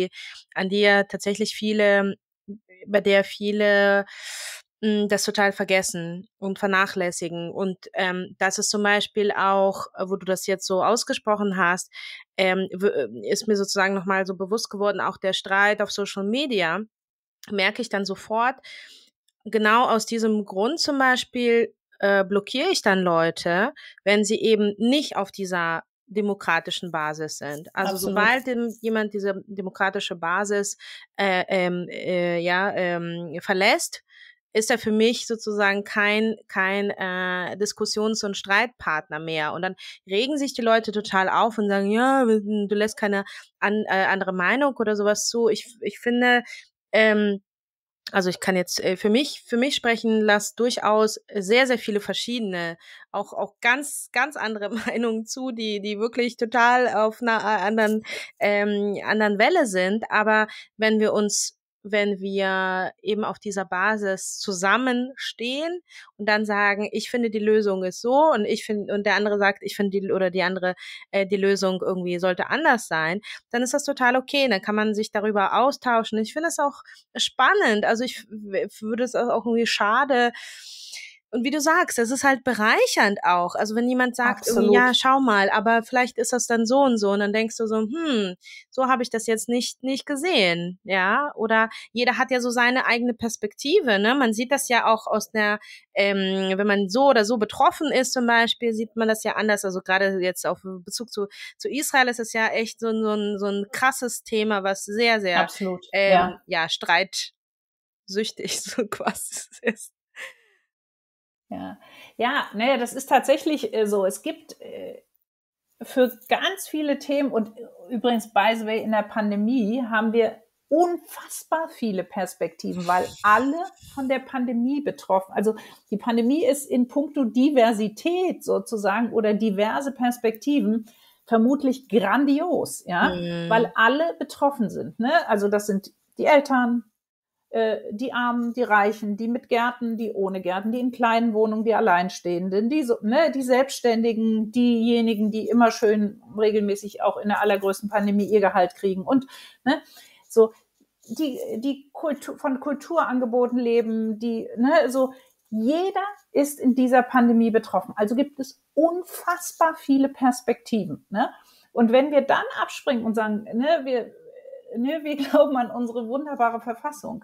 bei der viele das total vergessen und vernachlässigen. Und das ist zum Beispiel auch, wo du das jetzt so ausgesprochen hast, ist mir sozusagen nochmal so bewusst geworden, auch der Streit auf Social Media, merke ich dann sofort, genau aus diesem Grund zum Beispiel blockiere ich dann Leute, wenn sie eben nicht auf dieser demokratischen Basis sind. Also Absolut. Sobald jemand diese demokratische Basis verlässt, ist er für mich sozusagen kein Diskussions- und Streitpartner mehr. Und dann regen sich die Leute total auf und sagen, ja, du lässt keine andere Meinung oder sowas zu. Ich finde, also ich kann jetzt für mich sprechen, lass durchaus sehr, sehr viele verschiedene, auch ganz, ganz andere Meinungen zu, die wirklich total auf einer anderen Welle sind. Aber wenn wir eben auf dieser Basis zusammenstehen und dann sagen, ich finde, die Lösung ist so und der andere sagt, ich finde die Lösung irgendwie sollte anders sein, dann ist das total okay. Dann kann man sich darüber austauschen. Ich finde es auch spannend. Also ich würde es auch irgendwie schade Und wie du sagst, es ist halt bereichernd auch. Also wenn jemand sagt, irgendwie, ja, Absolut. schau mal, aber vielleicht ist das dann so und dann denkst du so, so habe ich das jetzt nicht gesehen, ja. Oder jeder hat ja so seine eigene Perspektive, ne? Man sieht das ja auch aus einer, wenn man so oder so betroffen ist zum Beispiel, sieht man das ja anders. Also gerade jetzt auf Bezug zu Israel ist es ja echt so ein krasses Thema, was sehr, sehr, Absolut. Ja. ja, streitsüchtig so quasi ist. Ja, ja, naja, das ist tatsächlich so. Es gibt für ganz viele Themen und übrigens, by the way, in der Pandemie haben wir unfassbar viele Perspektiven, weil alle von der Pandemie betroffen. Also die Pandemie ist in puncto Diversität sozusagen oder diverse Perspektiven vermutlich grandios, ja, weil alle betroffen sind. Ne? Also das sind die Eltern, die Armen, die Reichen, die mit Gärten, die ohne Gärten, die in kleinen Wohnungen, die Alleinstehenden, die Selbstständigen, diejenigen, die immer schön regelmäßig auch in der allergrößten Pandemie ihr Gehalt kriegen und so die von Kulturangeboten leben, jeder ist in dieser Pandemie betroffen. Also gibt es unfassbar viele Perspektiven. Ne? Und wenn wir dann abspringen und sagen, wir glauben an unsere wunderbare Verfassung.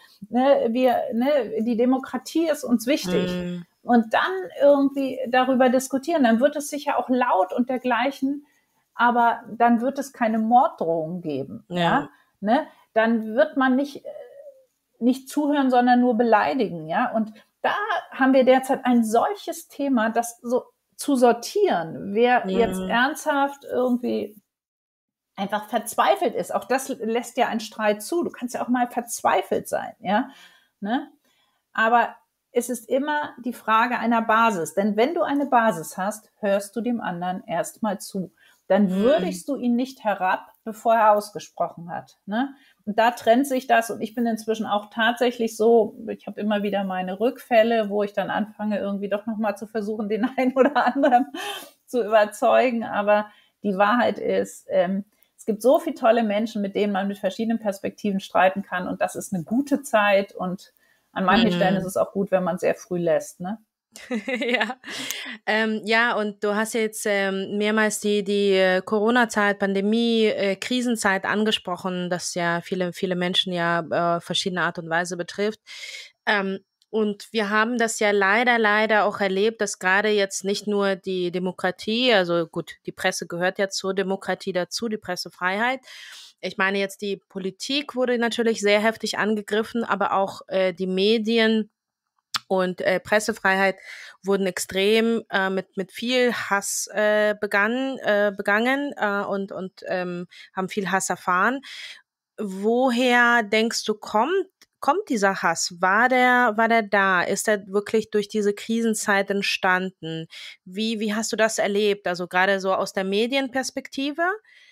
Die Demokratie ist uns wichtig. Und dann irgendwie darüber diskutieren, dann wird es sicher auch laut und dergleichen, aber dann wird es keine Morddrohungen geben. Ja. Dann wird man nicht zuhören, sondern nur beleidigen. Ja. Und da haben wir derzeit ein solches Thema, das so zu sortieren, wer jetzt ernsthaft irgendwie einfach verzweifelt ist. Auch das lässt ja einen Streit zu. Du kannst ja auch mal verzweifelt sein, ja. Ne? Aber es ist immer die Frage einer Basis. Denn wenn du eine Basis hast, hörst du dem anderen erstmal zu. Dann würdigst du ihn nicht herab, bevor er ausgesprochen hat. Ne? Und da trennt sich das. Und ich bin inzwischen auch tatsächlich so, ich habe immer wieder meine Rückfälle, wo ich dann anfange, irgendwie doch nochmal zu versuchen, den einen oder anderen zu überzeugen. Aber die Wahrheit ist, es gibt so viele tolle Menschen, mit denen man mit verschiedenen Perspektiven streiten kann. Und das ist eine gute Zeit. Und an manchen Stellen ist es auch gut, wenn man sehr früh lässt. Ne? Ja. Ja, und du hast jetzt mehrmals die Corona-Zeit, Pandemie, Krisenzeit angesprochen, das ja viele Menschen ja verschiedene Art und Weise betrifft. Und wir haben das ja leider auch erlebt, dass gerade jetzt nicht nur die Demokratie, also gut, die Presse gehört ja zur Demokratie dazu, die Pressefreiheit. Ich meine jetzt, die Politik wurde natürlich sehr heftig angegriffen, aber auch die Medien und Pressefreiheit wurden extrem mit viel Hass begangen und haben viel Hass erfahren. Woher denkst du, kommt dieser Hass? War der da? Ist er wirklich durch diese Krisenzeit entstanden? Wie hast du das erlebt? Also gerade so aus der Medienperspektive,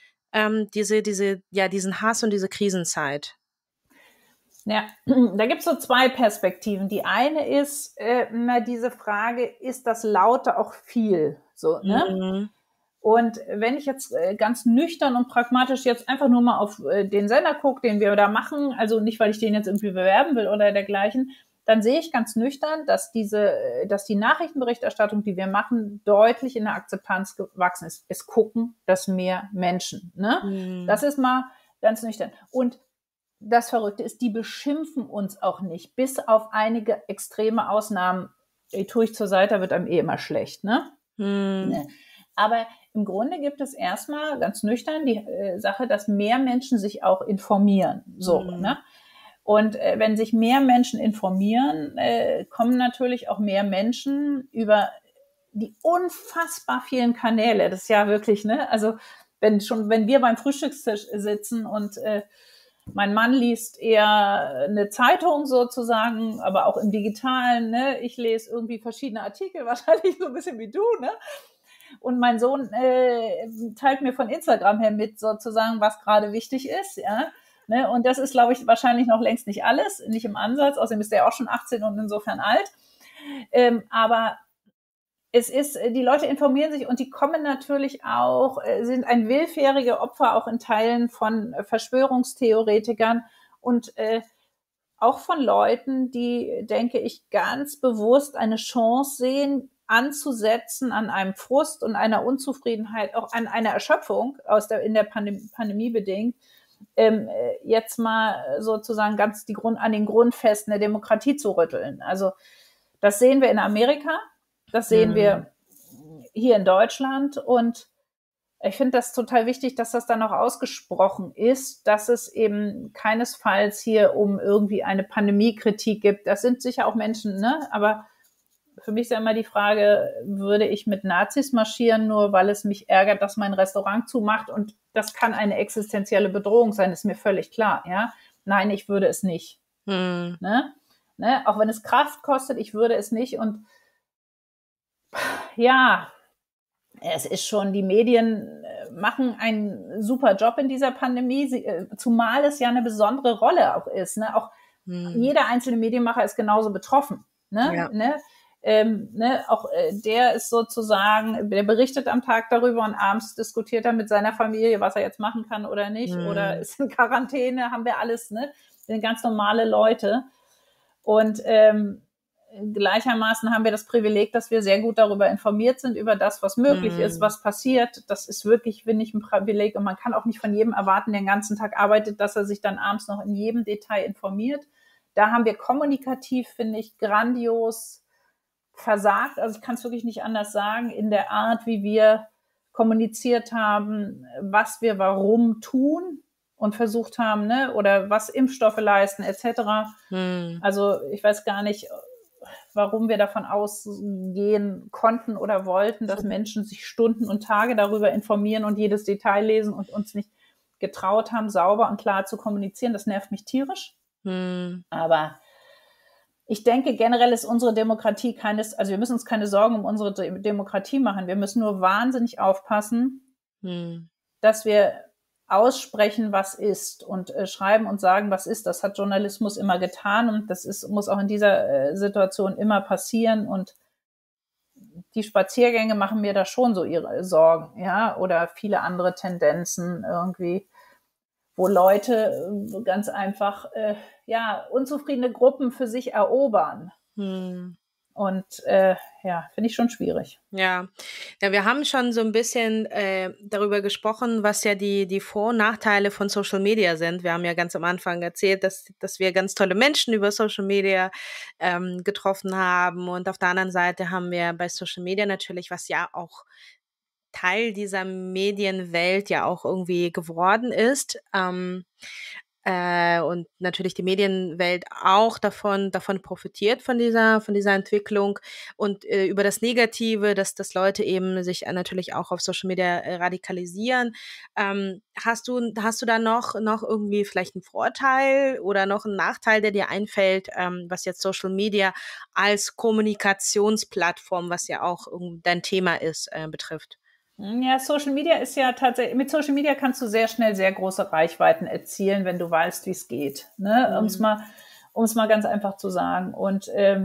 diesen Hass und diese Krisenzeit. Ja, da gibt es so zwei Perspektiven. Die eine ist diese Frage, ist das Laute auch viel? So, ne? Und wenn ich jetzt ganz nüchtern und pragmatisch jetzt einfach nur mal auf den Sender gucke, den wir da machen, also nicht, weil ich den jetzt irgendwie bewerben will oder dergleichen, dann sehe ich ganz nüchtern, dass die Nachrichtenberichterstattung, die wir machen, deutlich in der Akzeptanz gewachsen ist. Es gucken das mehr Menschen. Ne? Das ist mal ganz nüchtern. Und das Verrückte ist, die beschimpfen uns auch nicht, bis auf einige extreme Ausnahmen. Tue ich zur Seite, wird einem immer schlecht. Ne? Aber im Grunde gibt es erstmal ganz nüchtern die Sache, dass mehr Menschen sich auch informieren. So, ne? Und wenn sich mehr Menschen informieren, kommen natürlich auch mehr Menschen über die unfassbar vielen Kanäle. Das ist ja wirklich, ne? Also wenn wir beim Frühstückstisch sitzen und mein Mann liest eher eine Zeitung sozusagen, aber auch im Digitalen. Ne? Ich lese irgendwie verschiedene Artikel, wahrscheinlich so ein bisschen wie du. Ne? Und mein Sohn teilt mir von Instagram her mit sozusagen, was gerade wichtig ist. Ja? Ne? Und das ist, glaube ich, wahrscheinlich noch längst nicht alles, nicht im Ansatz. Außerdem ist der auch schon 18 und insofern alt. Aber die Leute informieren sich und die kommen natürlich auch, sind ein willfährige Opfer auch in Teilen von Verschwörungstheoretikern und auch von Leuten, die, denke ich, ganz bewusst eine Chance sehen, anzusetzen an einem Frust und einer Unzufriedenheit, auch an einer Erschöpfung in der Pandemie bedingt, jetzt mal sozusagen ganz an den Grundfesten der Demokratie zu rütteln. Also das sehen wir in Amerika, das sehen wir hier in Deutschland, und ich finde das total wichtig, dass das dann auch ausgesprochen ist, dass es eben keinesfalls hier um irgendwie eine Pandemiekritik gibt. Das sind sicher auch Menschen, ne? Aber für mich ist ja immer die Frage, würde ich mit Nazis marschieren, nur weil es mich ärgert, dass mein Restaurant zumacht? Und das kann eine existenzielle Bedrohung sein, ist mir völlig klar, ja? Nein, ich würde es nicht. Ne? Auch wenn es Kraft kostet, ich würde es nicht. Und ja, es ist schon, die Medien machen einen super Job in dieser Pandemie, zumal es ja eine besondere Rolle auch ist. Ne? Auch jeder einzelne Medienmacher ist genauso betroffen. Ne? Ja. Auch der ist sozusagen, der berichtet am Tag darüber und abends diskutiert er mit seiner Familie, was er jetzt machen kann oder nicht, oder ist in Quarantäne, haben wir alles, ne? Wir sind ganz normale Leute. Und gleichermaßen haben wir das Privileg, dass wir sehr gut darüber informiert sind, über das, was möglich ist, was passiert. Das ist wirklich, finde ich, ein Privileg. Und man kann auch nicht von jedem erwarten, der den ganzen Tag arbeitet, dass er sich dann abends noch in jedem Detail informiert. Da haben wir kommunikativ, finde ich, grandios versagt. Also ich kann es wirklich nicht anders sagen, in der Art, wie wir kommuniziert haben, was wir warum tun und versucht haben, ne, oder was Impfstoffe leisten, etc. Also ich weiß gar nicht, warum wir davon ausgehen konnten oder wollten, dass Menschen sich Stunden und Tage darüber informieren und jedes Detail lesen und uns nicht getraut haben, sauber und klar zu kommunizieren. Das nervt mich tierisch. Aber ich denke, generell ist unsere Demokratie also wir müssen uns keine Sorgen um unsere Demokratie machen. Wir müssen nur wahnsinnig aufpassen, dass wir aussprechen, was ist, und schreiben und sagen, was ist. Das hat Journalismus immer getan, und das muss auch in dieser Situation immer passieren. Und die Spaziergänge machen mir da schon so ihre Sorgen, ja, oder viele andere Tendenzen irgendwie, wo Leute ganz einfach unzufriedene Gruppen für sich erobern. Und finde ich schon schwierig. Ja, wir haben schon so ein bisschen darüber gesprochen, was ja die Vor- und Nachteile von Social Media sind. Wir haben ja ganz am Anfang erzählt, dass wir ganz tolle Menschen über Social Media getroffen haben. Und auf der anderen Seite haben wir bei Social Media natürlich, was ja auch Teil dieser Medienwelt ja auch irgendwie geworden ist. Und natürlich die Medienwelt auch davon profitiert von dieser Entwicklung, und über das Negative, dass Leute eben sich natürlich auch auf Social Media radikalisieren. Hast du da noch irgendwie vielleicht einen Vorteil oder noch einen Nachteil, der dir einfällt, was jetzt Social Media als Kommunikationsplattform, was ja auch dein Thema ist, betrifft? Ja, Social Media ist ja tatsächlich, mit Social Media kannst du sehr schnell sehr große Reichweiten erzielen, wenn du weißt, wie es geht. Ne? Um es mal ganz einfach zu sagen. Und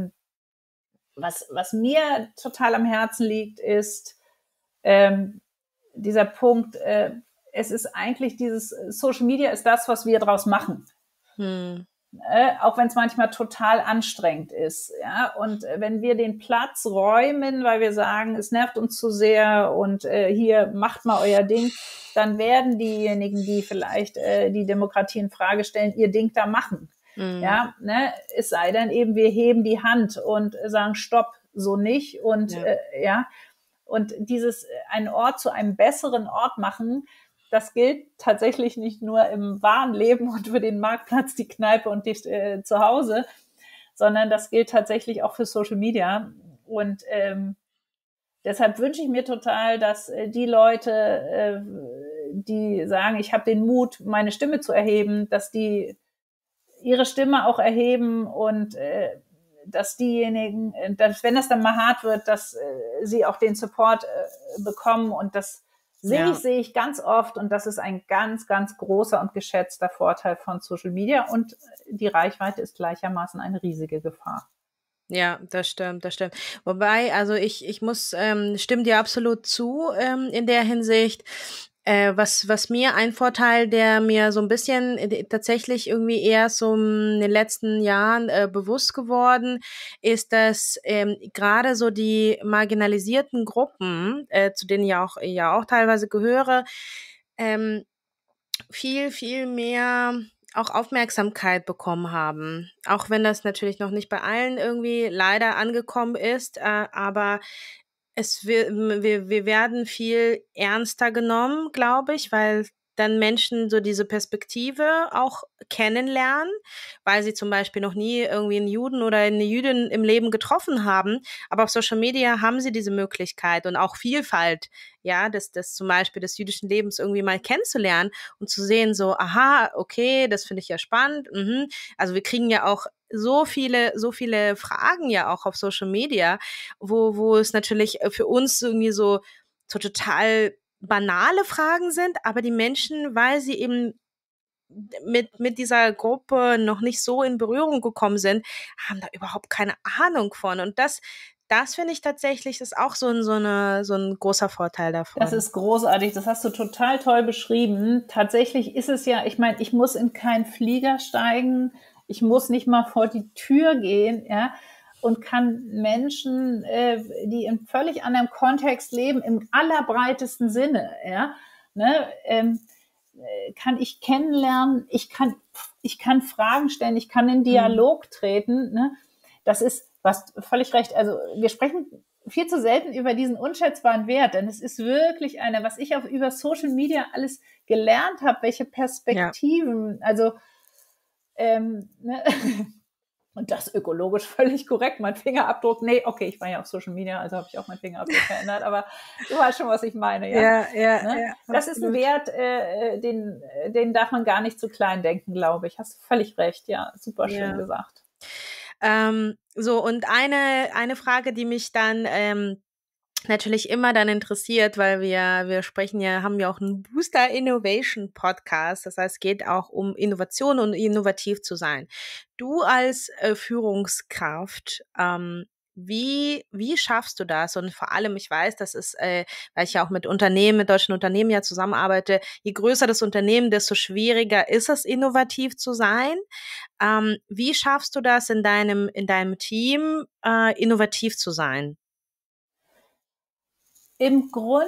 was mir total am Herzen liegt, ist dieser Punkt, es ist eigentlich Social Media ist das, was wir draus machen. Auch wenn es manchmal total anstrengend ist. Ja? Und wenn wir den Platz räumen, weil wir sagen, es nervt uns zu sehr und hier macht mal euer Ding, dann werden diejenigen, die vielleicht die Demokratie in Frage stellen, ihr Ding da machen. Ja, ne? Es sei denn eben, wir heben die Hand und sagen, stopp, so nicht. Und und einen Ort zu einem besseren Ort machen, das gilt tatsächlich nicht nur im wahren Leben und für den Marktplatz, die Kneipe und die Zuhause, sondern das gilt tatsächlich auch für Social Media. Und deshalb wünsche ich mir total, dass die Leute, die sagen, ich habe den Mut, meine Stimme zu erheben, dass die ihre Stimme auch erheben, und dass diejenigen, wenn das dann mal hart wird, dass sie auch den Support bekommen, und das sehe ich ganz oft, und das ist ein ganz, ganz großer und geschätzter Vorteil von Social Media, und die Reichweite ist gleichermaßen eine riesige Gefahr. Ja, das stimmt. Wobei, also ich stimme dir absolut zu in der Hinsicht. Was mir ein Vorteil, der mir so ein bisschen tatsächlich irgendwie erst so in den letzten Jahren bewusst geworden, ist, dass gerade so die marginalisierten Gruppen, zu denen ja auch teilweise gehöre, ähm, viel mehr auch Aufmerksamkeit bekommen haben. Auch wenn das natürlich noch nicht bei allen irgendwie leider angekommen ist, aber wir werden viel ernster genommen, glaube ich, weil dann Menschen so diese Perspektive auch kennenlernen, weil sie zum Beispiel noch nie irgendwie einen Juden oder eine Jüdin im Leben getroffen haben. Aber auf Social Media haben sie diese Möglichkeit und auch Vielfalt, ja, des zum Beispiel des jüdischen Lebens irgendwie mal kennenzulernen und zu sehen, so, aha, okay, das finde ich ja spannend. Mhm. Also wir kriegen ja auch so viele Fragen ja auch auf Social Media, wo es natürlich für uns irgendwie so total banale Fragen sind, aber die Menschen, weil sie eben mit dieser Gruppe noch nicht so in Berührung gekommen sind, haben da überhaupt keine Ahnung von. Und das finde ich tatsächlich, ist auch so ein großer Vorteil Das davon. ist großartig, das hast du total toll beschrieben. Tatsächlich ist es ja, ich meine, ich muss in keinen Flieger steigen, ich muss nicht mal vor die Tür gehen, ja, und kann Menschen, die in völlig anderem Kontext leben, im allerbreitesten Sinne, ja, ne, kann ich kennenlernen, ich kann Fragen stellen, ich kann in Dialog treten, ne? Das ist, was völlig recht, also wir sprechen viel zu selten über diesen unschätzbaren Wert, denn es ist wirklich einer, was ich auch über Social Media alles gelernt habe, welche Ja. Perspektiven, also ne? Und das ökologisch völlig korrekt, mein Fingerabdruck, nee, okay, ich war ja auf Social Media, also habe ich auch meinen Fingerabdruck verändert, aber du weißt schon, was ich meine, ja. Ne? Ja, Das ist ein absolut. Wert, den darf man gar nicht zu klein denken, glaube ich. Hast du völlig recht, ja, super schön Ja. gesagt. So, und eine Frage, die mich dann natürlich immer dann interessiert, weil wir sprechen ja, haben ja auch einen Booster Innovation Podcast. Das heißt, es geht auch um Innovation und innovativ zu sein. Du als Führungskraft, wie schaffst du das? Und vor allem, ich weiß, das ist, weil ich ja auch mit Unternehmen, mit deutschen Unternehmen ja zusammenarbeite, je größer das Unternehmen, desto schwieriger ist es, innovativ zu sein. Wie schaffst du das in deinem Team, innovativ zu sein? Im Grunde,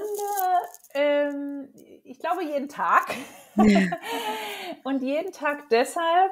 ich glaube, jeden Tag. Und jeden Tag deshalb,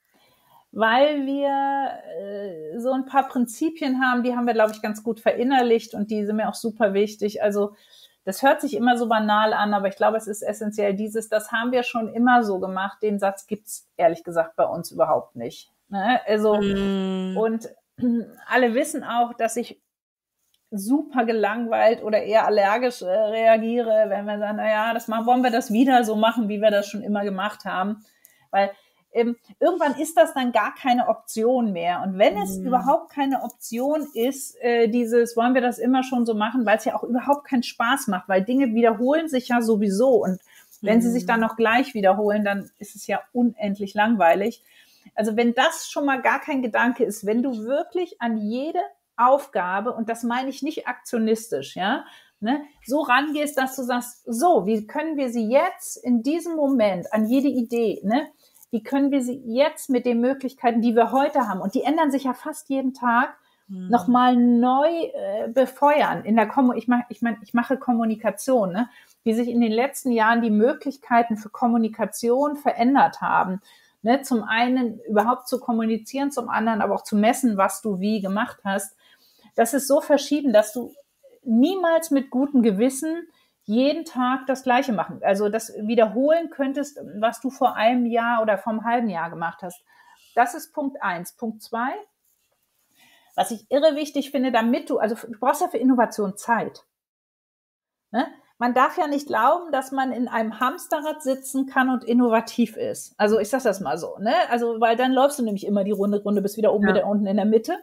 weil wir so ein paar Prinzipien haben, die haben wir, glaube ich, ganz gut verinnerlicht und die sind mir auch super wichtig. Also das hört sich immer so banal an, aber ich glaube, es ist essentiell das haben wir schon immer so gemacht. Den Satz gibt's ehrlich gesagt bei uns überhaupt nicht. Ne? Also, Mm, und alle wissen auch, dass ich super gelangweilt oder eher allergisch reagiere, wenn wir sagen, naja, wollen wir das wieder so machen, wie wir das schon immer gemacht haben. Weil irgendwann ist das dann gar keine Option mehr. Und wenn es überhaupt keine Option ist, wollen wir das immer schon so machen, weil es ja auch überhaupt keinen Spaß macht, weil Dinge wiederholen sich ja sowieso. Und wenn sie sich dann noch gleich wiederholen, dann ist es ja unendlich langweilig. Also wenn das schon mal gar kein Gedanke ist, wenn du wirklich an jede Aufgabe, und das meine ich nicht aktionistisch, ja, ne, so rangehst, dass du sagst, so, wie können wir sie jetzt in diesem Moment an jede Idee, ne, wie können wir sie jetzt mit den Möglichkeiten, die wir heute haben, und die ändern sich ja fast jeden Tag, nochmal neu befeuern. Ich mache Kommunikation, ne, wie sich in den letzten Jahren die Möglichkeiten für Kommunikation verändert haben. Ne, zum einen überhaupt zu kommunizieren, zum anderen aber auch zu messen, was du wie gemacht hast. Das ist so verschieden, dass du niemals mit gutem Gewissen jeden Tag das Gleiche machen. Also das wiederholen könntest, was du vor einem Jahr oder vor einem halben Jahr gemacht hast. Das ist Punkt 1. Punkt 2, was ich irre wichtig finde, also du brauchst ja für Innovation Zeit. Ne? Man darf ja nicht glauben, dass man in einem Hamsterrad sitzen kann und innovativ ist. Also ich sage das mal so, ne? Also weil dann läufst du nämlich immer die Runde, bist wieder oben, wieder unten in der Mitte.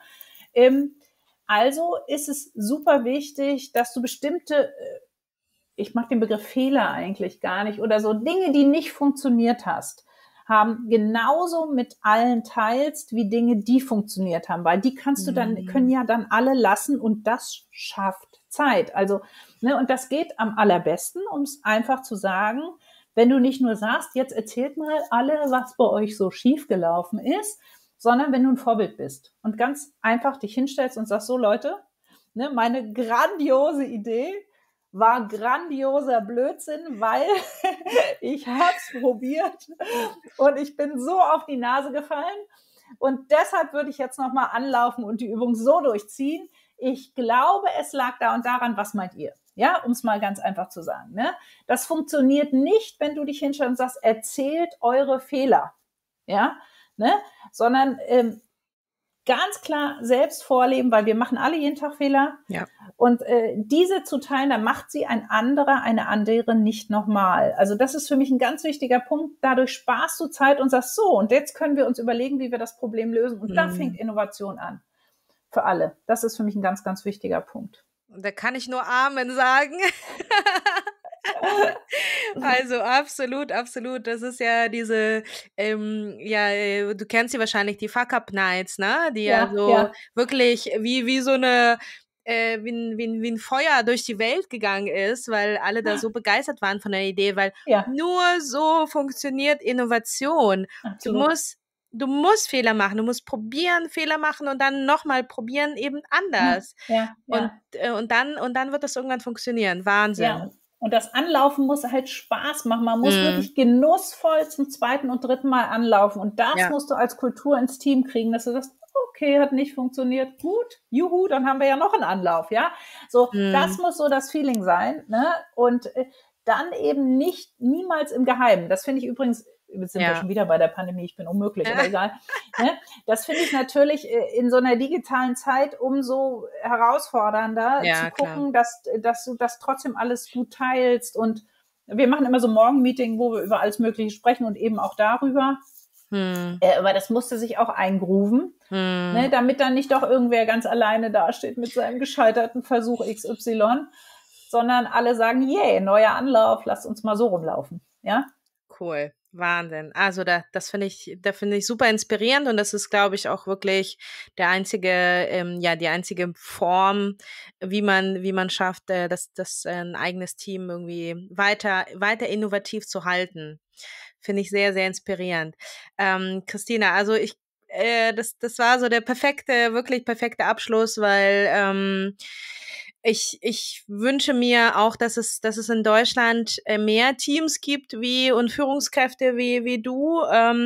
Also ist es super wichtig, dass du bestimmte, ich mag den Begriff Fehler eigentlich gar nicht, oder so Dinge, die nicht funktioniert hast, haben, genauso mit allen teilst, wie Dinge, die funktioniert haben, weil die können ja dann alle lassen und das schafft Zeit. Also, ne, und das geht am allerbesten, um es einfach zu sagen, wenn du nicht nur sagst, jetzt erzählt mal alle, was bei euch so schief gelaufen ist, sondern wenn du ein Vorbild bist und ganz einfach dich hinstellst und sagst, so Leute, ne, meine grandiose Idee war grandioser Blödsinn, weil ich habe es probiert und ich bin so auf die Nase gefallen. Und deshalb würde ich jetzt nochmal anlaufen und die Übung so durchziehen. Ich glaube, es lag da und daran, was meint ihr? Ja, um es mal ganz einfach zu sagen. Ne? Das funktioniert nicht, wenn du dich hinstellst und sagst, erzählt eure Fehler. Ja, ne? Sondern ganz klar selbst vorleben, weil wir machen alle jeden Tag Fehler. Ja. Und diese zu teilen, dann macht sie ein anderer, eine andere nicht nochmal. Also das ist für mich ein ganz wichtiger Punkt. Dadurch sparst du Zeit und sagst so, und jetzt können wir uns überlegen, wie wir das Problem lösen. Und da fängt Innovation an. Für alle. Das ist für mich ein ganz, ganz wichtiger Punkt. Und da kann ich nur Amen sagen. Also absolut, absolut. Das ist ja diese, du kennst sie wahrscheinlich, die Fuck-Up-Nights, ne? Die ja so wirklich wie so eine, wie ein Feuer durch die Welt gegangen ist, weil alle da so begeistert waren von der Idee, weil nur so funktioniert Innovation. Du musst Fehler machen, du musst probieren, Fehler machen und dann nochmal probieren, eben anders. Und dann wird das irgendwann funktionieren. Wahnsinn. Ja. Und das Anlaufen muss halt Spaß machen. Man muss wirklich genussvoll zum zweiten und dritten Mal anlaufen. Und das musst du als Kultur ins Team kriegen, dass du sagst, okay, hat nicht funktioniert, gut, juhu, dann haben wir ja noch einen Anlauf, ja. So, das muss so das Feeling sein, ne? Und dann eben niemals im Geheimen. Das finde ich übrigens, jetzt sind wir schon wieder bei der Pandemie, ich bin unmöglich, aber egal. Ne? Das finde ich natürlich in so einer digitalen Zeit umso herausfordernder, zu gucken, dass du das trotzdem alles gut teilst. Und wir machen immer so Morgenmeeting, wo wir über alles Mögliche sprechen und eben auch darüber. Aber das musste sich auch eingrooven, ne, damit dann nicht doch irgendwer ganz alleine dasteht mit seinem gescheiterten Versuch XY, sondern alle sagen, neuer Anlauf, lasst uns mal so rumlaufen. Ja? Cool. Wahnsinn. Also das finde ich super inspirierend und das ist, glaube ich, auch wirklich die einzige Form, wie man schafft, das ein eigenes Team irgendwie weiter innovativ zu halten. Finde ich sehr, sehr inspirierend. Christina, also das war so der wirklich perfekte Abschluss, weil ich wünsche mir auch, dass es in Deutschland mehr Teams gibt und Führungskräfte wie du,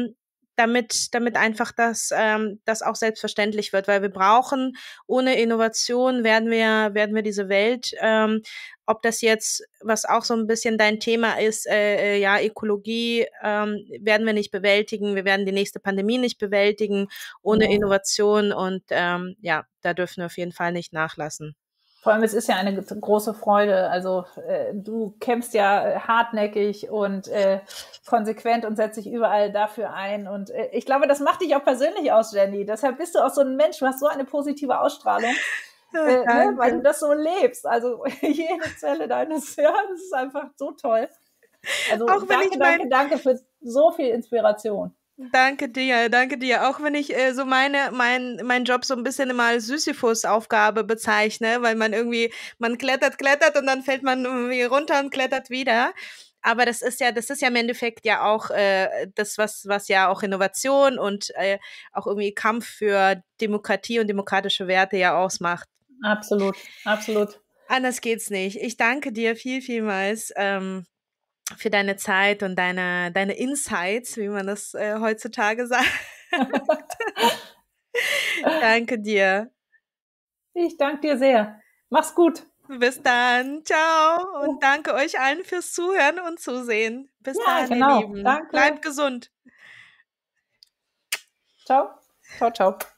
damit einfach das auch selbstverständlich wird, weil wir brauchen, ohne Innovation werden wir diese Welt, ob das jetzt, was auch so ein bisschen dein Thema ist, Ökologie, werden wir nicht bewältigen, wir werden die nächste Pandemie nicht bewältigen ohne Innovation und da dürfen wir auf jeden Fall nicht nachlassen. Vor allem, es ist ja eine große Freude. Also du kämpfst ja hartnäckig und konsequent und setzt dich überall dafür ein. Und ich glaube, das macht dich auch persönlich aus, Jenny. Deshalb bist du auch so ein Mensch, du hast so eine positive Ausstrahlung, ne, weil du das so lebst. Also jede Zelle deines, das ist einfach so toll. Also auch danke für so viel Inspiration. Danke dir. Auch wenn ich so mein Job so ein bisschen immer als Sisyphus-Aufgabe bezeichne, weil man klettert und dann fällt man irgendwie runter und klettert wieder. Aber das ist ja im Endeffekt ja auch das, was ja auch Innovation und auch irgendwie Kampf für Demokratie und demokratische Werte ja ausmacht. Absolut, absolut. Anders geht's nicht. Ich danke dir vielmals. Für deine Zeit und deine Insights, wie man das heutzutage sagt. Danke dir. Ich danke dir sehr. Mach's gut. Bis dann. Ciao. Und danke euch allen fürs Zuhören und Zusehen. Bis dann, genau. ihr Lieben. Danke. Bleibt gesund. Ciao. Ciao, ciao.